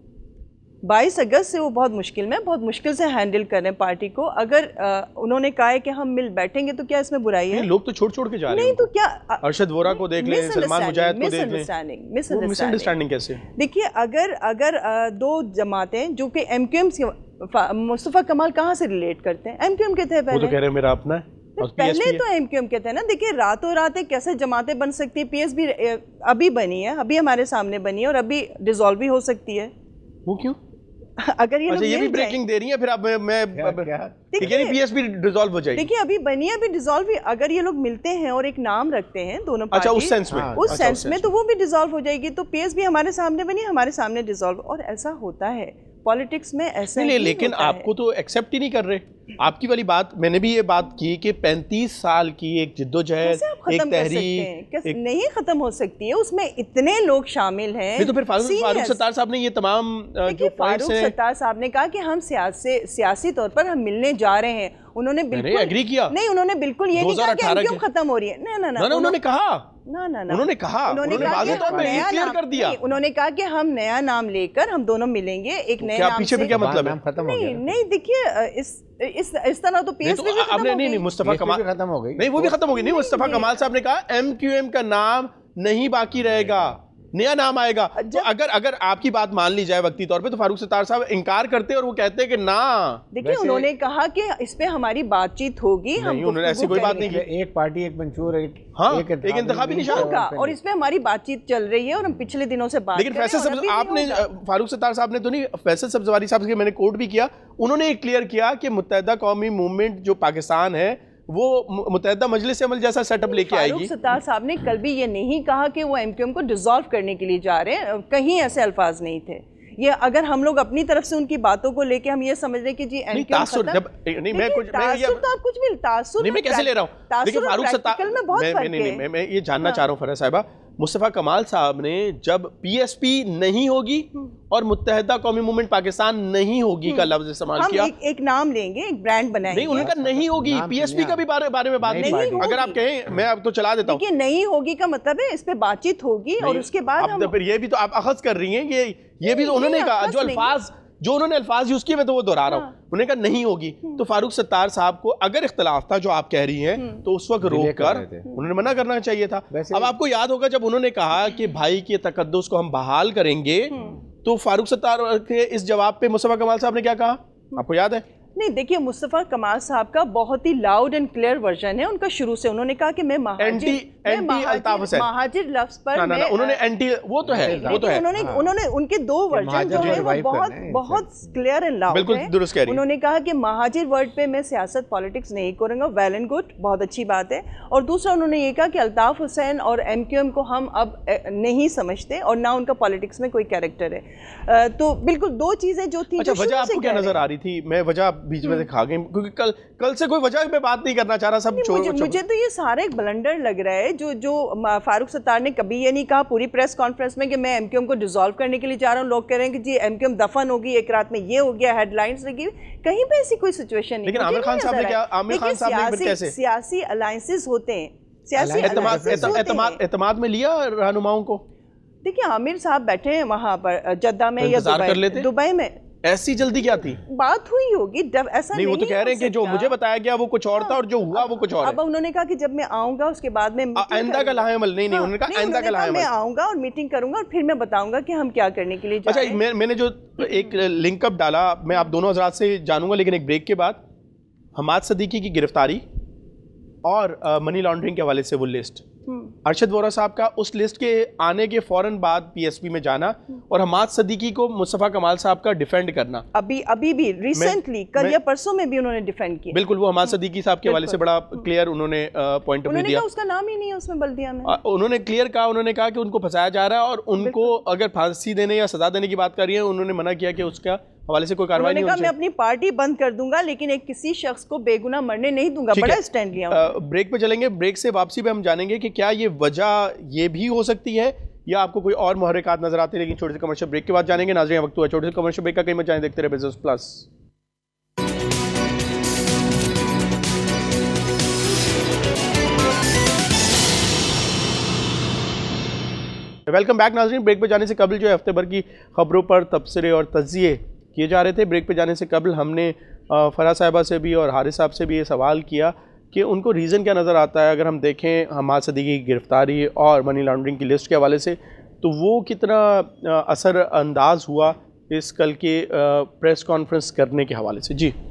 बाईस अगस्त से वो बहुत मुश्किल में बहुत मुश्किल से हैंडल कर रहे हैं पार्टी को। अगर आ, उन्होंने कहा है कि हम मिल बैठेंगे तो क्या इसमें बुराई है? लोग तो छोड़ छोड़ के जा रहे हैं। नहीं तो क्या, अरशद वोरा को देख लें, सलमान मुजाहिद को देख लें। मिसअंडरस्टैंडिंग कैसे? देखिए, अगर अगर आ, दो जमातें जो कि एम क्यू एम, मुस्तफ़ा कमाल कहाँ से रिलेट करते हैं? एम क्यू एम के थे पहले, वो तो कह रहे हैं मेरा अपना है। पहले तो एम क्यू एम के थे ना। देखिए, रातों रात कैसे जमातें बन सकती है? पीएसपी अभी बनी है, अभी हमारे सामने बनी है, और अभी डिसॉल्व भी हो सकती है। वो क्यों? अगर ये अच्छा, ये भी ब्रेकिंग दे रही है फिर अब मैं मैं पीएसपी डिसॉल्व हो जाएगी। देखिए, अभी बनी है, अभी डिसॉल्व भी, अगर ये लोग मिलते हैं और एक नाम रखते हैं दोनों पार्टी, अच्छा उस सेंस में, उस सेंस में तो वो भी डिसॉल्व हो जाएगी। तो पीएसपी हमारे सामने बनी, हमारे सामने डिसॉल्व, और ऐसा होता है पॉलिटिक्स में, ऐसा नहीं, लेकिन आपको तो एक्सेप्ट ही नहीं कर रहे। आपकी वाली बात, मैंने भी ये बात की कि पैंतीस साल की एक जिद्दोजहद, एक तहरीक एक... नहीं खत्म हो सकती है, उसमें इतने लोग शामिल हैं। नहीं तो फिर फारूक सत्तार साहब ने ये तमाम जो फारूक सत्तार साहब ने कहा कि हम सियासी सियासी तौर पर हम मिलने जा रहे हैं। उन्होंने बिल्कुल एग्री किया। नहीं, उन्होंने बिल्कुल ये नहीं कहा कि हम क्यों खत्म हो रही है। ना ना ना, उन्होंने कहा ना ना ना उन्होंने कहा उन्होंने कहा कि हम नया नाम कर दिया। उन्होंने कहा कि हम नया नाम लेकर हम दोनों मिलेंगे एक नए नाम से। पीछे भी क्या मतलब है? खत्म हो गया। नहीं, देखिए इस इस इस तरह तो पीएसपी भी खत्म हो गई। नहीं, मुस्तफा कमाल खत्म हो गई। नहीं, वो भी खत्म हो गई। नहीं, मुस्तफा कमाल साहब ने कहा एमक्यूएम का नाम नहीं बाकी रहेगा, नया नाम आएगा। तो अगर अगर आपकी बात मान ली जाए वक्ती तौर पे, तो फारूक सत्तार साहब इनकार करते और वो कहते हैं कि ना। देखिए, उन्होंने कहा कि इस पे हमारी बातचीत होगी, हम उन्होंने ऐसी कोई बात नहीं की। एक पार्टी एक मंशूर, एक हाँ, एक इंतखाबी निशान का, और इस पे हमारी बातचीत चल रही है और हम पिछले दिनों से बात। लेकिन फैसल सब्ज आपने फारूक सत्तार साहब ने तो नहीं, फैसल सब्जवारी साहब के मैंने कोट भी किया, उन्होंने क्लियर किया कि मुत्तहिदा कौमी मूवमेंट जो पाकिस्तान है वो मुत्तहिदा मजलिस अमल जैसा सेटअप लेके आएगी। फारूक सत्तार साहब ने कल भी ये नहीं कहा कि वो एमक्यूएम को डिसॉल्व करने के लिए जा रहे हैं, कहीं ऐसे अल्फाज नहीं थे। ये अगर हम लोग अपनी तरफ से उनकी बातों को लेके हम ये समझ रहे कि जी एमक्यूएम खत्म, जब नहीं मैं कुछ तासुर तो आप कुछ भी तासुर नहीं मैं कैसे ले रहा हूँ। देखिए, फारूक सत्तार में बहुत फर्क है। मैं मैं ये जानना चाह रहा हूँ फरह साहिबा, मुस्तफ़ा कमाल साहब ने जब पीएसपी नहीं होगी और मुत्तहिदा कौमी मूवमेंट पाकिस्तान नहीं होगी का लफ्ज इस्तेमाल किया। एक, एक नाम लेंगे, एक ब्रांड बनाएंगे। नहीं, उनका नहीं होगी, पीएसपी का भी बारे, बारे में बात नहीं, नहीं अगर आप कहें, मैं अब तो चला देता हूँ। नहीं होगी का मतलब है इस पे बातचीत होगी और उसके बाद हम फिर ये भी तो आप अखज़ कर रही हैं, ये ये भी तो उन्होंने कहा, जो अल्फाज जो उन्होंने अल्फाज यूज किए मैं तो वो दोहरा रहा हूँ, उन्होंने कहा नहीं होगी। तो फारूक सत्तार साहब को अगर इख्तलाफ था जो आप कह रही हैं तो उस वक्त रोक कर उन्होंने मना करना चाहिए था। अब आपको याद होगा जब उन्होंने कहा कि भाई के तकद्दुस को हम बहाल करेंगे तो फारूक सत्तार के इस जवाब पे मुस्तफा कमाल साहब ने क्या कहा, आपको याद है? नहीं, देखिए मुस्तफ़ा कमाल साहब का बहुत ही लाउड एंड क्लियर वर्जन है उनका शुरू से। उन्होंने कहा कि मैं महाजिर एंटी अल्ताफ हुसैन महाजिर लफ्ज पर ना, ना, ना, उन्होंने एंटी वो तो है वो तो है उन्होंने हाँ। उन्होंने उनके दो वर्जन जो है वो बहुत बहुत क्लियर एंड लाउड बिल्कुल दुरुस्त कह रही हैं। उन्होंने कहा कि महाजिर वर्ड पे मैं सियासत पॉलिटिक्स नहीं करूँगा, वेल एंड गुड, बहुत अच्छी बात है। और दूसरा उन्होंने ये कहा कि अल्ताफ हुसैन और एम क्यू एम को हम अब नहीं समझते और ना उनका पॉलिटिक्स में कोई कैरेक्टर है। तो बिल्कुल दो चीज़ें जो थी। अच्छा, वजह आपको क्या नजर आ रही थी? मैं वजह बीच में से खा गई क्योंकि कल कल से कोई वजह पे बात नहीं करना चाह रहा, सब छोड़। मुझे, मुझे तो ये सारा एक ब्लंडर लग रहा है जो जो फारूक सत्तार ने कभी ये नहीं कहा पूरी प्रेस कॉन्फ्रेंस में कि मैं एमक्यूएम को डिसॉल्व करने के लिए जा रहा हूँ। लोग कह रहे हैं कि जी एमक्यूएम दफन होगी, एक रात में ये हो गया, हेडलाइंस लगी, कहीं पे ऐसी कोई सिचुएशन नहीं। लेकिन आमिर खान साहब ने क्या, आमिर खान साहब ने कैसे सियासी अलायंसेस होते हैं, सियासी एतमाद में लिया रहनुमाओं को? देखिए आमिर साहब बैठे हैं वहाँ पर जद्दा में या दुबई में, ऐसी जल्दी क्या थी? बात हुई होगी, ऐसा नहीं, नहीं, वो तो कह रहे हैं कि जो मुझे बताया गया वो कुछ और था और जो हुआ वो कुछ और है। अब उन्होंने कहा कि जब मैं आऊंगा उसके बाद में आइंदा का लाहेमल नहीं नहीं उन्होंने कहा आइंदा का लाहेमल मैं आऊंगा और मीटिंग करूंगा और फिर मैं बताऊंगा कि हम क्या करने के लिए जा रहे हैं। अच्छा, मैं, मैंने जो एक लिंकअप डाला मैं आप दोनों हजरात से जानूंगा, लेकिन एक ब्रेक के बाद हमाद सदीकी की गिरफ्तारी और मनी लॉन्ड्रिंग के हवाले से वो लिस्ट, अरशद वोरा साहब का उस लिस्ट के आने के फौरन बाद पीएसपी में जाना और हमाद सदीकी को मुस्तफा कमाल साहब का डिफेंड करना, अभी अभी भी रिसेंटली कल या परसों में भी उन्होंने डिफेंड किया। बिल्कुल, वो हमाद सदीकी साहब के हवाले से बड़ा क्लियर उन्होंने पॉइंट ऑफ व्यू दिया। उसका नाम ही नहीं है उसमें बल्दिया में, उन्होंने क्लियर कहा, उन्होंने कहा कि उनको फंसाया जा रहा है और उनको अगर फांसी देने या सजा देने की बात कर रही है, उन्होंने मना किया कि उसका हवाले से कोई कार्रवाई नहीं होनी। मैं अपनी पार्टी बंद कर दूंगा लेकिन एक किसी शख्स को बेगुनाह मरने नहीं दूंगा, बड़ा स्टैंड लिया। ब्रेक पे चलेंगे, ब्रेक से वापसी पे हम जानेंगे कि क्या ये वजह ये भी हो सकती है या आपको कोई और मुहर्रिकात नजर आते हैं, लेकिन छोटे से कमर्शियल ब्रेक के बाद जानेंगे। नाज़रीन, वक्त हुआ छोटे से कमर्शियल ब्रेक का, कहीं मत जाएं, देखते रहे बिजनेस प्लस। वेलकम बैक नाज़रीन। ब्रेक पे जाने से कबल जो है हफ्ते भर की खबरों पर तबसरे और तज्जिए किए जा रहे थे। ब्रेक पे जाने से कबल हमने फराह साहिबा से भी और हारिस साहब से भी ये सवाल किया कि उनको रीज़न क्या नज़र आता है। अगर हम देखें हमाद सदीकी की गिरफ्तारी और मनी लॉन्ड्रिंग की लिस्ट के हवाले से, तो वो कितना असर अंदाज हुआ इस कल के प्रेस कॉन्फ्रेंस करने के हवाले से। जी,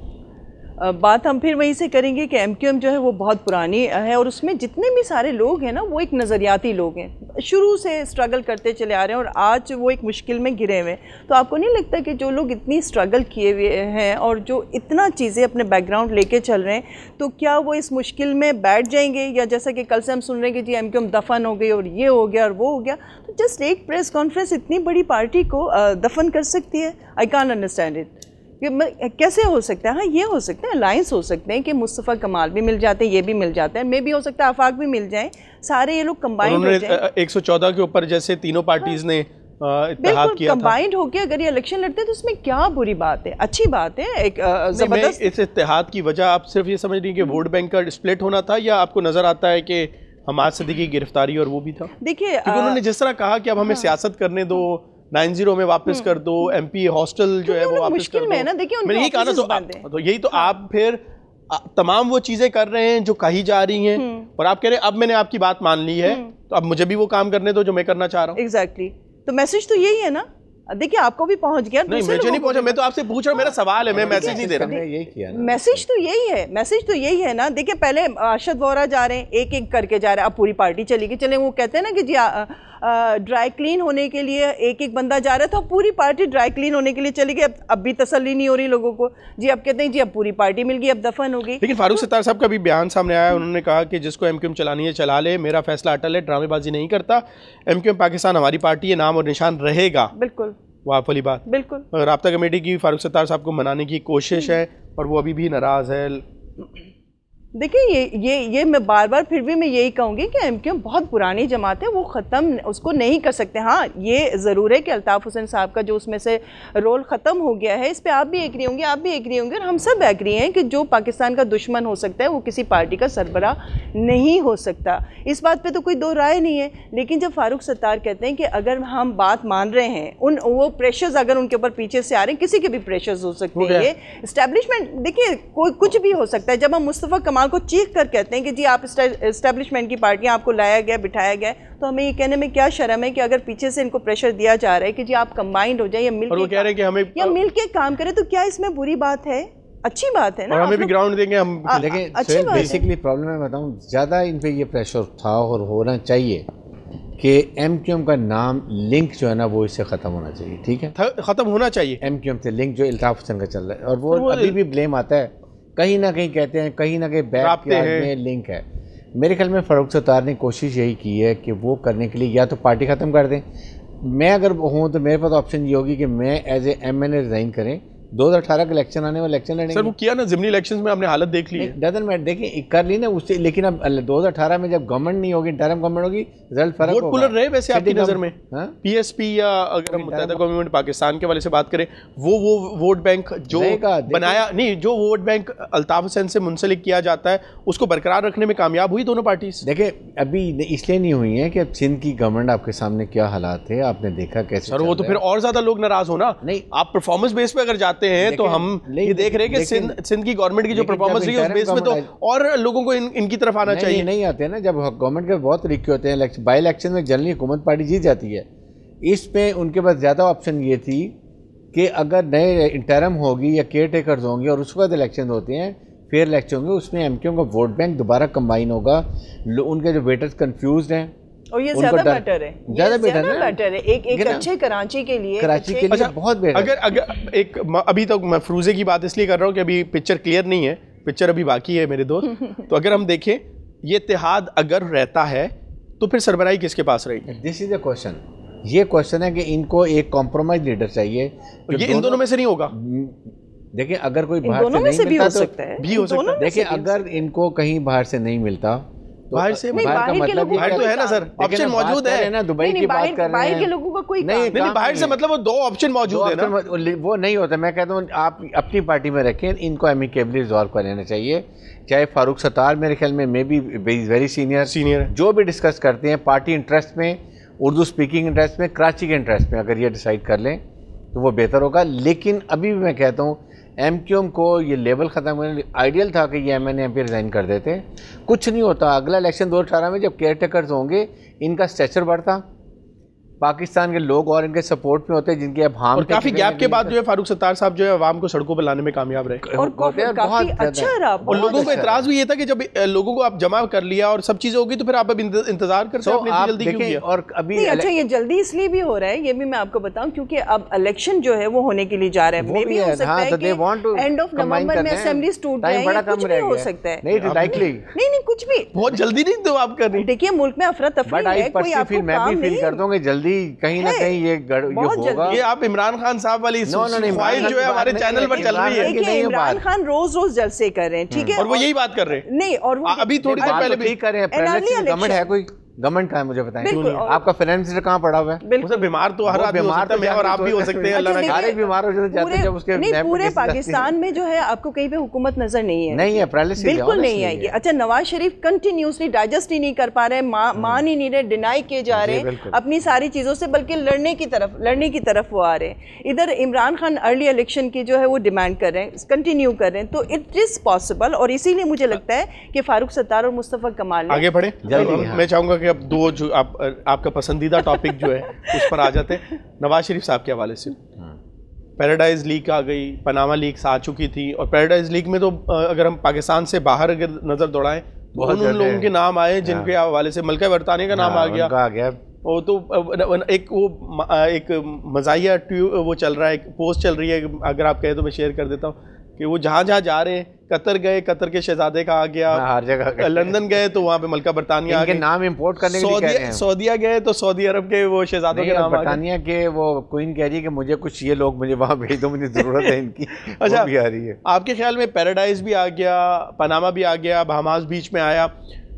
बात हम फिर वहीं से करेंगे कि एमक्यूएम जो है वो बहुत पुरानी है और उसमें जितने भी सारे लोग हैं ना वो एक नज़रियाती लोग हैं, शुरू से स्ट्रगल करते चले आ रहे हैं और आज वो एक मुश्किल में घिरे हुए हैं। तो आपको नहीं लगता कि जो लोग इतनी स्ट्रगल किए हुए हैं और जो इतना चीज़ें अपने बैकग्राउंड लेके चल रहे हैं, तो क्या वो इस मुश्किल में बैठ जाएंगे? या जैसा कि कल से हम सुन रहे हैं कि जी एमक्यूएम दफन हो गई और ये हो गया और वो हो गया, तो जस्ट एक प्रेस कॉन्फ्रेंस इतनी बड़ी पार्टी को दफन कर सकती है? I can't understand it. कैसे हो सकता है? हाँ, ये हो सकता है, अलायंस हो सकते हैं कि मुस्तफ़ा कमाल भी मिल जाते हैं, ये भी मिल जाते हैं, मे भी हो सकता है आफाक भी मिल जाए, सारे ये लोग कंबाइंड हो जाए। एक सौ चौदह के ऊपर जैसे तीनों पार्टीज ने इत्तेहाद किया था, कंबाइंड होकर अगर ये इलेक्शन लड़ते हैं तो उसमें क्या बुरी बात है? अच्छी बात है। एक जबरदस्त इस इत्तेहाद की वजह आप सिर्फ ये समझ रही हैं कि वोट बैंक का स्प्लिट होना था, या आपको नजर आता है कि हमाद सदीकी की गिरफ्तारी और वो भी था? देखिए, उन्होंने जिस तरह कहा कि अब हमें सियासत करने दो, नाइन जीरो में वापस कर दो, एमपी हॉस्टल जो है वो वापस मुश्किल में है ना। देखिए मैंने यही कहा ना, तो, तो यही तो आप फिर तमाम वो चीजें कर रहे हैं जो कही जा रही हैं और आप कह रहे हैं अब मैंने आपकी बात मान ली है तो अब मुझे भी वो काम करने दो जो मैं करना चाह रहा हूँ। एग्जैक्टली, तो मैसेज तो यही है ना। देखिए आपको भी पहुंच गया। नहीं, मुझे नहीं पहुंचा, मैं तो आपसे पूछ रहा हूँ, मेरा सवाल है, मैं मैसेज नहीं दे रहा। यही किया ना, मैसेज तो यही है, मैसेज तो यही है ना। देखिए पहले अरशद वोरा जा रहे हैं, एक एक करके जा रहे हैं, अब पूरी पार्टी चली गई। चले वो कहते हैं ना कि जी ड्राई क्लीन होने के लिए एक एक बंदा जा रहा है, तो अब पूरी पार्टी ड्राई क्लीन होने के लिए चली गई। अब अब भी तसल्ली नहीं हो रही लोगों को। जी अब कहते हैं जी अब पूरी पार्टी मिल गई, अब दफन हो गई। लेकिन फारूक सत्तार साहब का भी बयान सामने आया, उन्होंने कहा कि जिसको एमक्यूएम चलानी है चला ले, मेरा फैसला अटल है, ड्रामेबाजी नहीं करता। एमक्यूएम पाकिस्तान हमारी पार्टी है, नाम और निशान रहेगा। बिल्कुल वाह वाली बात। बिल्कुल, राब्ता कमेटी की फारूक सत्तार साहब को मनाने की कोशिश है और वो अभी भी नाराज है। देखिए ये ये ये मैं बार बार फिर भी मैं यही कहूँगी कि एमक्यूएम बहुत पुरानी जमात है, वो ख़त्म उसको नहीं कर सकते। हाँ ये ज़रूर है कि अल्ताफ़ हुसैन साहब का जो उसमें से रोल ख़त्म हो गया है, इस पे आप भी एग्री होंगे, आप भी एग्री होंगे और हम सब एग्री हैं कि जो पाकिस्तान का दुश्मन हो सकता है वो किसी पार्टी का सरबराह नहीं हो सकता, इस बात पर तो कोई दो राय नहीं है। लेकिन जब फ़ारूक सत्तार कहते हैं कि अगर हम बात मान रहे हैं, उन वो प्रेशर्स अगर उनके ऊपर पीछे से आ रहे हैं, किसी के भी प्रेशर्स हो सकते हैं, ये इस्टेब्लिशमेंट, देखिए कोई कुछ भी हो सकता है। जब हम मुस्तफ़ा कमाल को चीख कर कहते हैं कि जी आप इस्टेब्लिशमेंट की पार्टियां, आपको लाया गया, बिठाया गया, तो हमें ये कहने में क्या शर्म है कि अगर पीछे से इनको प्रेशर दिया जा रहा है कि जी आप कंबाइंड हो जाए या मिल के हमें या मिल के काम करें, तो क्या इसमें बुरी बात है? अच्छी बात है ना, और हमें भी ग्राउंड देंगे हम। लेकिन बेसिकली प्रॉब्लम मैं बताऊं, ज़्यादा इन पे ये प्रेशर था और होना चाहिए कि एमक्यूएम का नाम लिंक जो है ना वो इससे ख़त्म होना चाहिए। ठीक है, ख़त्म होना चाहिए एमक्यूएम से लिंक जो अल्ताफ़ हुसैन का चल रहा है, और वो, वो अभी भी ब्लेम आता है, कहीं ना कहीं कहते हैं कहीं ना कहीं बैक में लिंक है। मेरे ख्याल में फ़ारूक सत्तार ने कोशिश यही की है कि वो करने के लिए या तो पार्टी ख़त्म कर दें, मैं अगर हूँ तो मेरे पास ऑप्शन ये होगी कि मैं as a M N A resign करें, दो हज़ार अठारह का इलेक्शन आने वाले इलेक्शन लड़ेंगे। सर वो किया ना ज़िमनी इलेक्शंस में, हमने हालत देख ली है। डजंट मैटर, देखिए कर ली ना उससे, लेकिन अब दो हज़ार अठारह में जब गवर्नमेंट नहीं होगी, इंटरिम गवर्नमेंट होगी, रिजल्ट फर्क होगा। वोट पुलर रहे वैसे आपकी नज़र में पीएसपी या अगर हम मुत्तहिदा कौमी मूवमेंट पाकिस्तान के वाले से बात करें, वो वो वोट बैंक जो बनाया नहीं, जो वोट बैंक अल्ताफ़ हुसैन से मुंसलिक किया जाता है, उसको बरकरार रखने में कामयाब हुई दोनों पार्टी। देखिए अभी इसलिए नहीं हुई है कि अब सिंध की गवर्नमेंट आपके सामने क्या हालात है, आपने देखा कैसे। सर वो तो फिर और ज्यादा लोग नाराज हो ना। नहीं, आप परफॉर्मेंस बेस पे अगर जाते हैं तो हम ये देख रहे हैं कि सिंध सिंध की गवर्नमेंट की जो परफॉर्मेंस रही है उस बेस में तो और लोगों को इन, इनकी तरफ आना चाहिए। नहीं आते हैं ना, जब गवर्नमेंट के बहुत तरीके होते हैं, बाई इलेक्शन में जनरली हुकूमत पार्टी जीत जाती है, इस पे उनके पास ज़्यादा ऑप्शन ये थी कि अगर नए इंटरिम होगी या केयर टेकर्स होंगे और उसके बाद इलेक्शन होते हैं, फेयर इलेक्शन होंगे, उसमें एमक्यूएम का वोट बैंक दोबारा कंबाइन होगा, उनके जो वेटर्स कंफ्यूज हैं और ये ज्यादा बेटर है, ज्यादा बेटर है, बेटर है एक एक अच्छे कराची के लिए, कराची के लिए बहुत बेटर। अगर अगर एक अभी तक मैं फरूजे की बात इसलिए कर रहा हूँ कि अभी पिक्चर क्लियर नहीं है, पिक्चर अभी बाकी है मेरे दोस्त। तो अगर हम देखें ये इत्तेहाद अगर रहता है तो फिर सरबराही किसके पास रहेगी? This is the question. ये क्वेश्चन है कि इनको एक कॉम्प्रोमाइज लीडर चाहिए। ये इन दोनों में से नहीं होगा। देखिए अगर कोई बाहर से नहीं मिलता तो भी हो सकता है। देखिए अगर इनको कहीं बाहर से नहीं मिलता तो बाहर से बाहर का मतलब बाहर तो है ना सर, ऑप्शन मौजूद है ना। दुबई की बात कर रहे हैं, बाहर के लोगों का कोई नहीं, नहीं बाहर से मतलब वो दो ऑप्शन मौजूद है ना, वो नहीं होता। मैं कहता हूँ आप अपनी पार्टी में रखें, इनको एमिकेबली रिजॉल्व कर लेना चाहिए। चाहे फारूक सत्तार मेरे ख्याल में may be very senior senior जो भी डिस्कस करते हैं पार्टी इंटरेस्ट में, उर्दू स्पीकिंग इंटरेस्ट में, कराची के इंटरेस्ट में, अगर ये डिसाइड कर लें तो वो बेहतर होगा। लेकिन अभी भी मैं कहता हूँ एमक्यूएम को ये लेवल ख़त्म करने आइडियल था कि ये एम एन एम पे रिज़ाइन कर देते। कुछ नहीं होता, अगला इलेक्शन दो हज़ार अठारह में जब केयर टेकर्स होंगे इनका स्ट्रेचर बढ़ता, पाकिस्तान के लोग और इनके सपोर्ट में होते हैं जिनके अब हाम। और काफी गैप के बाद जो है फारूक सत्तार साहब जो है अवाम को सड़कों पर लाने में कामयाब रहे और काफी अच्छा रहा। और लोगों को इतराज भी ये था कि जब लोगों को आप जमा कर लिया और सब चीजें होगी तो फिर आप अब इंतजार करते हैं जल्दी क्यों किया? और अभी अच्छा ये जल्दी इसलिए भी हो रहा है, ये भी मैं आपको बताऊं, क्योंकि अब इलेक्शन जो है वो होने के लिए जा रहा है। मे भी हो सकता है कि एंड ऑफ नवंबर में असेंबलीज टूट जाए, कुछ भी हो सकता है। नहीं लाइकली नहीं नहीं कुछ भी बहुत जल्दी नहीं तो आप कर रही। देखिए मुल्क में अफरा तफरी है, कोई आपको मैं भी फील कर दूंगा जल्दी कहीं ना ये गड़, ये होगा। ये आप इमरान खान साहब वाली ख्वाहिश जो है हमारे चैनल पर चल रही है। देखिए इमरान खान रोज रोज जलसे कर रहे हैं, ठीक है, और वो यही बात कर रहे हैं। नहीं और वो अभी थोड़ी देर पहले भी कर रहे हैं। गवर्नमेंट है कोई गवर्नमेंट का है, मुझे बताएं आपका फाइनेंस मिनिस्टर कहाँ पड़ा हुआ है? उसे बीमार तो हर आदमी हो सकता है, मैं और आप भी हो सकते हैं। अल्लाह ना करे बीमार हो जाते हैं जब उसके नहीं पूरे पाकिस्तान में जो है आपको कहीं पे हुकूमत नजर नहीं है, नहीं है पैरालिसिस बिल्कुल नहीं आएगी। अच्छा नवाज शरीफ कंटिन्यूसली डाइजेस्ट ही नहीं कर पा रहे, मान ही नहीं रहे, डिनाई किए जा रहे हैं अपनी सारी चीजों से, बल्कि लड़ने की तरफ लड़ने की तरफ वो आ रहे हैं। इधर इमरान खान अर्ली इलेक्शन की जो है वो डिमांड कर रहे हैं, कंटिन्यू कर रहे हैं, तो इट इज पॉसिबल। और इसीलिए मुझे लगता है कि फारूक सत्तार और मुस्तफा कमाल आगे बढ़े। मैं चाहूंगा कि अब दो जो आप आपका पसंदीदा टॉपिक जो है उस पर आ जाते हैं। नवाज शरीफ साहब के हवाले से पैराडाइज लीक आ गई, पनामा लीक्स आ चुकी थी, और पैराडाइज लीक में तो अगर हम पाकिस्तान से बाहर अगर नजर दौड़ाएं तो उन लोगों के नाम आए जिनके हवाले से मलका बरतानी का नाम आ गया, आ गया। वो तो एक वो एक मज़ाहिया वो चल रहा है, एक पोस्ट चल रही है, अगर आप कहें तो मैं शेयर कर देता हूँ कि वो जहाँ जहाँ जा रहे हैं कतर गए, कतर के शहजादे का आ गया, हर जगह लंदन गए तो वहाँ पे मलका बरतानिया आ गए, नाम इंपोर्ट करने के लिए कह रहे हैं। सऊदीया गए तो सऊदी अरब के वो शहजादों के नाम, बरतानिया के वो क्वीन कह रही है कि मुझे कुछ ये लोग मुझे वहाँ भेज दो, मुझे जरूरत है इनकी। अच्छा भी आ रही है। आपके ख्याल में पैराडाइज भी आ गया, पनामा भी आ गया, बहामास बीच में आया,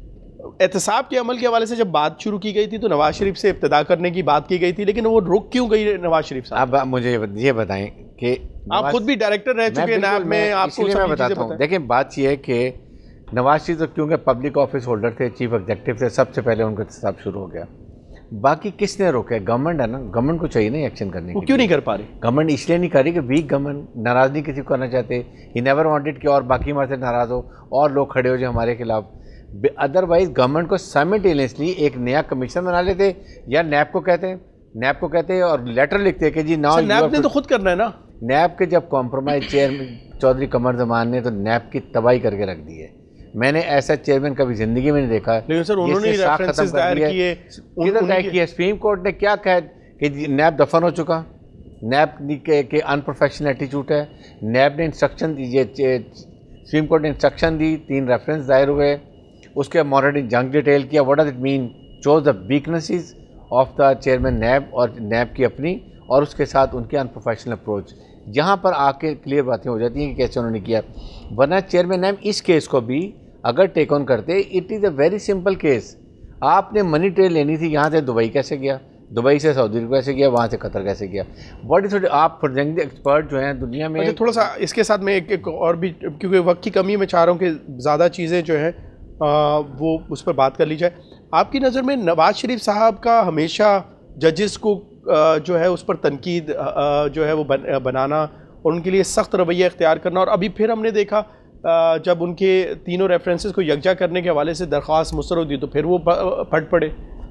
एहतसाब के अमल के हवाले से जब बात शुरू की गई थी तो नवाज शरीफ से इब्तिदा करने की बात की गई थी, लेकिन वो रुक क्यों गई नवाज शरीफ साहब? अब मुझे ये बताएं कि आप खुद भी डायरेक्टर रह चुके हैं नैब में, आपको मैं बताता हूँ। देखिए बात ये है कि नवाज शरीफ तो क्योंकि पब्लिक ऑफिस होल्डर थे, चीफ एग्जीक्यूटिव थे, सबसे पहले उनका एहतसाब शुरू हो गया। बाकी किसने रोका? गवर्नमेंट है ना, गवर्नमेंट को चाहिए ना एक्शन करने की। क्यों नहीं कर पा रही गवर्नमेंट? इसलिए नहीं कर रही कि वीक गवर्नमेंट, नाराज नहीं किसी को करना चाहते, ही नेवर वांटेड कि और बाकी हमारे से नाराज़ हो और लोग खड़े हो जाए हमारे खिलाफ। अदरवाइज गवर्नमेंट को साइमल्टेनियसली एक नया कमीशन बना लेते, या नैब को कहते हैं नैब को कहते हैं और लेटर लिखते हैं कि जी नाउ नैब ने तो खुद करना है ना। नैब के जब कॉम्प्रोमाइज चेयरमैन चौधरी कमर जमान ने तो नैब की तबाही करके रख दी है। मैंने ऐसा चेयरमैन कभी जिंदगी में नहीं देखा। लेकिन सर उन्होंने रेफरेंसेस दायर किए, किधर दायर किए? सुप्रीम कोर्ट ने क्या कहा कि नैब दफन हो चुका, नैब के, के अनप्रोफेशनल एटीट्यूड है। नैब ने इंस्ट्रक्शन ये सुप्रीम कोर्ट ने इंस्ट्रक्शन दी, तीन रेफरेंस दायर हुए, उसके मॉनिटरिंग जंग डिटेल किया। What does it mean? Chose the weaknesses of the chairman NAB और नैब की अपनी, और उसके साथ उनकी अनप्रोफेशनल अप्रोच। यहाँ पर आके क्लियर बातें हो जाती हैं कि कैसे उन्होंने किया। वरना चेयरमैन नैब इस केस को भी अगर टेक ऑन करते, it is a very simple case. आपने मनी ट्रेल लेनी थी, यहाँ से दुबई कैसे गया, दुबई से सऊदी अरब कैसे गया, वहाँ से कतर कैसे गया? व्हाट इज आप फॉरेंसिक एक्सपर्ट जो हैं दुनिया में। अच्छा थोड़ा सा इसके साथ में एक, एक और भी, क्योंकि वक्त की कमी में चाह रहा हूँ कि ज़्यादा चीज़ें जो हैं वो उस पर बात कर ली जाए। आपकी नज़र में नवाज शरीफ साहब का हमेशा जजेस को जो है उस पर तनकीद जो है वो बन, बनाना और उनके लिए सख्त रवैया इख्तियार करना, और अभी फिर हमने देखा जब उनके तीनों रेफरेंसेस को यकजा करने के हवाले से दरख्वास्त मुस्तरद दी तो फिर वो फट पड़े।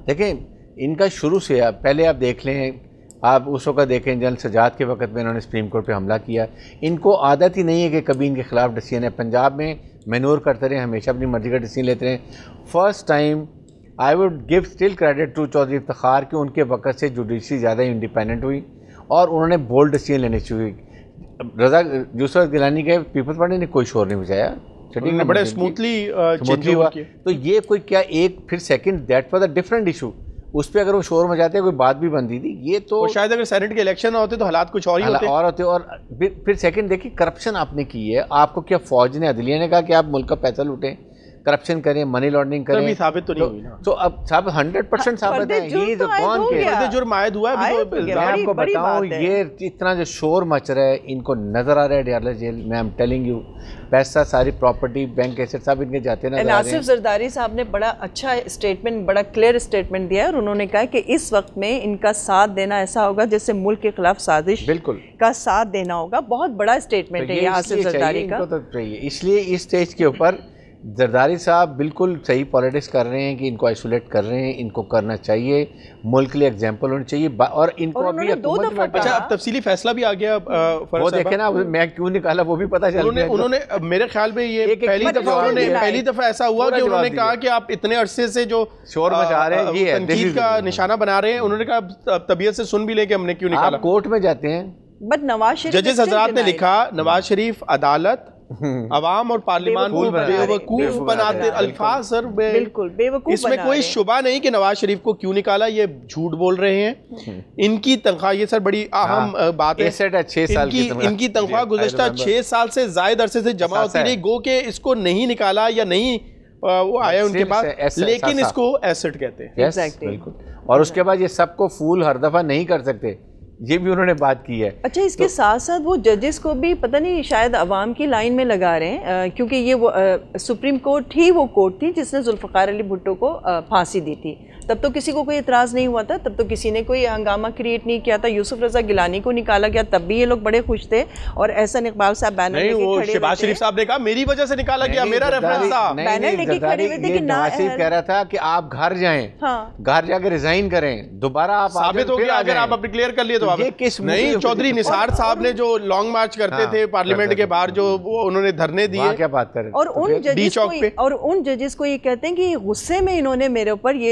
देखें इनका शुरू से, आप पहले आप देख लें, आप उस वक्त देखें जनरल सजाद के वक्त में इन्होंने सुप्रीम कोर्ट पे हमला किया। इनको आदत ही नहीं है कि कभी इनके खिलाफ डिसीजन है। पंजाब में मैनूर करते रहे, हमेशा अपनी मर्जी का डिसीजन लेते रहे। First time I would give still credit to Chaudhry Iftikhar कि उनके वक्त से जुडिशरी ज़्यादा इंडिपेंडेंट हुई और उन्होंने बोल्ड डिसीजन लेने शुरू हुई। रजा यूसुफ गिलानी के पीपल्स पार्टी ने कोई शोर नहीं बजाया, सेटिंग में बड़े स्मूथली स्मूथली हुआ। तो ये कोई क्या एक फिर second that was a different issue, उस पर अगर वो शोर मचाते कोई बात भी बनती थी। ये तो शायद अगर सेनेट के इलेक्शन होते तो हालात कुछ और ही होते और होते। और फिर सेकंड देखिए करप्शन आपने की है, आपको क्या फौज ने, अदलिया ने कहा कि आप मुल्क का पैसा लूटें, करप्शन करें, मनी लॉन्ड्रिंग करें, अभी साबित तो नहीं हुई ना। तो अब साहब हंड्रेड परसेंट साबित है, ही इज कौन के पर्दे जुर्म आयद हुआ है। अभी मैं आपको बताऊं ये इतना जो शोर मच रहा है, इनको नजर आ रहा है डियाला जेल में। आई एम टेलिंग यू, पैसा सारी प्रॉपर्टी बैंक एसेट सब इनके जाते नजर आ रहे हैं। नासिफ जरदारी साहब ने बड़ा अच्छा स्टेटमेंट, बड़ा क्लियर स्टेटमेंट दिया है और उन्होंने कहा कि इस वक्त में इनका साथ देना ऐसा होगा जैसे मुल्क के खिलाफ साजिश बिल्कुल का साथ देना होगा। बहुत बड़ा स्टेटमेंट है ये आसिफ जरदारी का। तो चाहिए, इसलिए इस स्टेज के ऊपर जरदारी साहब बिल्कुल सही पॉलिटिक्स कर रहे हैं कि इनको आइसोलेट कर रहे हैं, इनको करना चाहिए, मुल्क के लिए एग्जाम्पल होनी चाहिए। और इनको और अभी अच्छा अब तफसीली फैसला भी आ गया, वो देखे ना मैं क्यों निकाला वो भी पता चल उन्होंने, उन्होंने मेरे ख्याल में ये पहली दफा उन्होंने पहली दफा ऐसा हुआ कि उन्होंने कहा कि आप इतने अरसे से जो शोर मचा रहे हैं ये तनकीद का निशाना बना रहे हैं, उन्होंने कहा तबीयत से सुन भी ले कि हमने क्यों निकाला। आप कोर्ट में जाते हैं, बट नवाज शरीफ जजेस हजरात ने लिखा नवाज शरीफ अदालत अवाम और पार्लियामान को बेवकूफ बनाते अल्फाज सर, बिल्कुल बेवकूफ। इसमें कोई शुबा नहीं कि नवाज शरीफ को क्यों निकाला, ये झूठ बोल रहे हैं। इनकी तनख्वाह, ये सर बड़ी अहम बात है, इनकी इनकी तनख्वाह गुज़श्ता छह साल से जायद अरसे से जमा होती रही। गो के इसको नहीं निकाला या नहीं वो आया उनके पास, लेकिन इसको एसेट कहते हैं। बिल्कुल। और उसके बाद ये सबको फूल हर दफा नहीं कर सकते, ये भी उन्होंने बात की है। अच्छा इसके तो, साथ साथ वो जजेस को भी पता नहीं शायद अवाम की लाइन में लगा रहे हैं, क्योंकि ये वो सुप्रीम कोर्ट ही वो कोर्ट थी जिसने जुल्फ़िकार अली भुट्टो को फांसी दी थी। तब तो किसी को कोई एतराज़ नहीं हुआ था, तब तो किसी ने कोई हंगामा क्रिएट नहीं किया था। यूसुफ रजा गिलानी को निकाला गया तब भी ये लोग बड़े खुश थे, और एहसन इकबाल साहब बैनर लेके खड़े हुए थे। शहबाज शरीफ साहब ने कहा मेरी वजह से निकाला गया, मेरा रेफरेंस था, बैनर लेके खड़े हुए थे कि नवाज शरीफ कह रहा था कि आप घर जाएं, घर जाकर रिजाइन करें, दोबारा आप साबित हो गया अगर आप अपने क्लियर कर लिए तो आप नहीं। चौधरी निसार साहब ने जो लॉन्ग मार्च करते थे पार्लियामेंट के बाहर, जो उन्होंने धरने दिए, क्या बात करें, और उन जजेस को और उन जजेस को ये कहते हैं कि गुस्से में इन्होंने मेरे ऊपर ये इस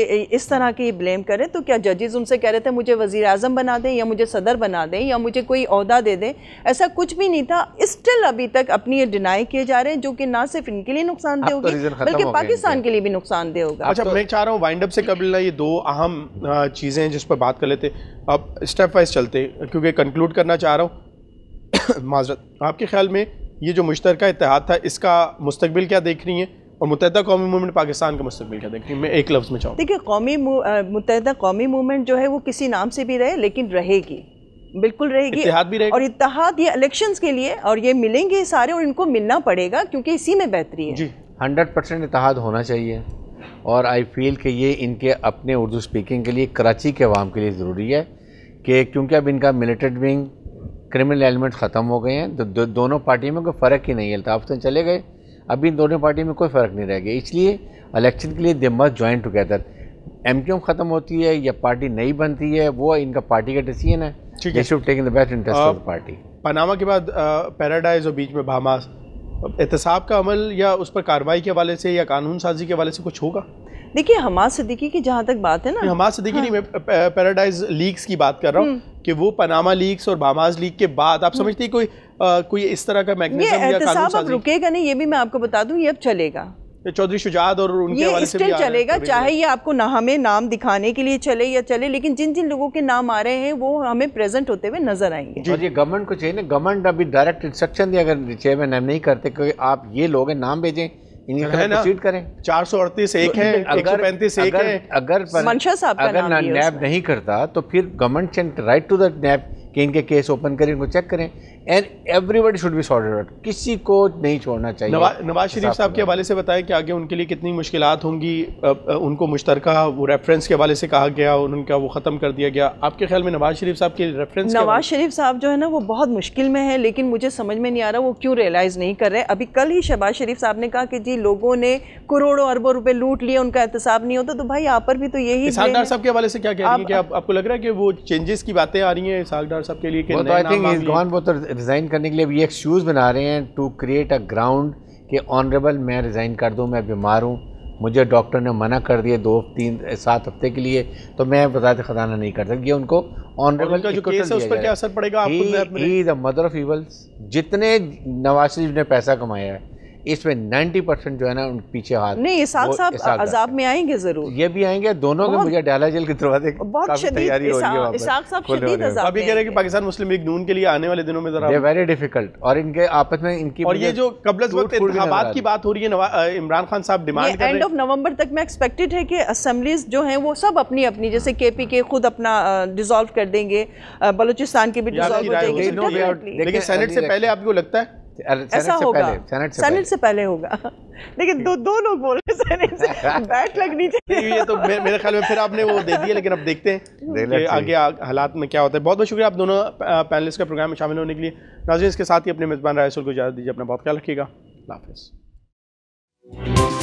इस तरह के ये ब्लेम करें, तो क्या जजेस उनसे कह रहे थे मुझे वज़ीर आज़म बना दें या मुझे सदर बना दें या मुझे कोई ओहदा दे दें? ऐसा कुछ भी नहीं था। स्टिल अभी तक अपनी ये डिनाई किए जा रहे हैं, जो कि ना सिर्फ इनके लिए नुकसानदेह होगी बल्कि पाकिस्तान के लिए भी नुकसानदेह होगा। अच्छा, मैं चाह रहा हूँ वाइंड अप से कबल ये दो अहम चीज़ें हैं जिस पर बात कर लेते, अब स्टेप वाइज चलते क्योंकि कंक्लूड करना चाह रहा हूँ। माजरत, आपके ख्याल में ये जो मुश्तरका इत्तेहाद था इसका मुस्तकबिल क्या देख रही हैं और मुत्तहिदा कौमी मूवमेंट पाकिस्तान का मुस्तकबिल क्या देख रही है? मैं एक लफ्ज़ में चाहूँ। देखिए, कौमी मुत्तहिदा कौमी मूवमेंट जो है वो किसी नाम से भी रहे लेकिन रहेगी, बिल्कुल रहेगी, इत्तेहाद भी रहेगा। और इत्तेहाद ये इलेक्शंस के लिए, और ये मिलेंगे सारे और इनको मिलना पड़ेगा क्योंकि इसी में बेहतरी है जी। हंड्रेड परसेंट इत्तेहाद होना चाहिए और आई फील कि ये इनके अपने उर्दू स्पीकिंग के लिए, कराची के अवाम के लिए ज़रूरी है कि क्योंकि अब इनका मिलिटेंट विंग, क्रिमिनल एलिमेंट ख़त्म हो गए हैं, तो दो, दोनों पार्टियों में कोई फ़र्क ही नहीं है। अल्ताफ़ हुसैन चले गए, अभी इन दोनों पार्टी में कोई फ़र्क नहीं रह गया, इसलिए इलेक्शन के लिए they must join together. M Q M ख़त्म होती है या पार्टी नहीं बनती है, वो इनका पार्टी का डिसीजन है। They should take in the best interest of the party. Panama के बाद पैराडाइज और बीच में बहामास, एहतसाब का अमल या उस पर कार्रवाई के हवाले से या कानून साजी के हवाले से कुछ होगा? देखिए, हमाद सिद्दीकी की जहाँ तक बात है ना, हमाद सिद्दीकी नहीं, मैं पैराडाइज लीक्स की बात कर रहा हूँ कि वो पनामा लीक्स और बहामास लीक के बाद आप समझती है कोई आ, कोई इस तरह का मैकेनिज्म या कानून साजी? अब रुकेगा नहीं, ये भी मैं आपको बता दूं, ये अब चलेगा। चौधरी शुजात और उनके हवाले से भी चलेगा, चाहे ये आपको ना हमें नाम दिखाने के लिए चले या चले, लेकिन जिन जिन लोगों के नाम आ रहे हैं वो हमें प्रेजेंट होते हुए नजर आएंगे। और ये गवर्नमेंट को चाहिए ना, गवर्नमेंट अभी डायरेक्ट इंस्ट्रक्शन दिया, अगर चेयरमैन हम नहीं करते कि आप ये लोग नाम भेजें, प्रोसीड करें। चार सौ अड़तीस एक है, एक सौ पैंतीस एक है। अगर मंशा साहब का अगर नाम नैब नहीं करता तो फिर government can write to the NAB कि इनके केस ओपन करें, इनको चेक करें, and everybody should be sorted out, किसी को नहीं छोड़ना चाहिए। नवा, नवाज शरीफ साहब के हवाले से बताएं कि आगे उनके लिए कितनी मुश्किलात होंगी। उनको मुश्तरका वो रेफरेंस के हवाले से कहा गया, उनका वो ख़त्म कर दिया गया। आपके ख्याल में नवाज शरीफ साहब के रेफरेंस? नवाज शरीफ साहब जो है ना वो बहुत मुश्किल में है, लेकिन मुझे समझ में नहीं आ रहा वो क्यों रियलाइज़ नहीं कर रहे। अभी कल ही शहबाज शरीफ साहब ने कहा कि जी लोगों ने करोड़ों अरबों रुपए लूट लिए, उनका एहतसाब नहीं होता, तो भाई आप पर भी तो यही। इसहाक डार साहब के हवाले से क्या कह रही है कि आप, आपको लग रहा है कि वो चेंजेस की बातें आ रही हैं इसहाक डार साहब के लिए? वो तो आई थिंक इज गॉन, वो तो रिज़ाइन करने के लिए ये एक्सक्यूज़ बना रहे हैं टू क्रिएट अ ग्राउंड कि ऑनरेबल मैं रिज़ाइन कर दूं, मैं बीमार हूं, मुझे डॉक्टर ने मना कर दिया दो तीन सात हफ्ते के लिए, तो मैं वज़ारत ख़ज़ाना नहीं कर सकती। ये उनको ऑनरेबल का जो केस है उस पर क्या असर पड़ेगा? He the mother of evils. जितने नवाज शरीफ ने पैसा कमाया है इसमें नब्बे परसेंट जो है ना उन पीछे हाथ नहीं। इसाक साहब अजाब में आएंगे जरूर, ये भी आएंगे, दोनों के मुझे डाला जेल के दरवाजे बहुत तैयारी हो रही है। इसाक साहब शदीद अजाब अभी कह रहे हैं कि पाकिस्तान मुस्लिम लीग नून के लिए आने वाले दिनों में जरा वेरी डिफिकल्ट, और इनके आपस में इनकी और ये जो कबल वक्त इंतखाबात की बात हो रही है, इमरान खान साहब डिमांड कर रहे हैं एंड ऑफ नवंबर तक में एक्सपेक्टेड है कि असेंबलीज जो हैं वो सब अपनी अपनी, जैसे के पी के खुद अपना डिसॉल्व कर देंगे, बलूचिस्तान की भी डिसॉल्व हो जाएगी, लेकिन सेनेट से पहले आपको लगता है ऐसा होगा? सेनेट से पहले होगा, लेकिन दो दो लोग बोल रहे सेनेट से बैठ लगनी चाहिए। ये तो मेरे ख्याल में फिर आपने वो दे दिया, लेकिन अब देखते हैं कि आगे हालात में क्या होता है। बहुत बहुत शुक्रिया आप दोनों पैनलिस्ट के प्रोग्राम में शामिल होने के लिए। नाज़रीन, इसके साथ ही अपने मेज़बान रायसुल को इजाज़त दीजिए, अपना बहुत ख्याल रखिएगा। अल्लाह हाफ़िज़।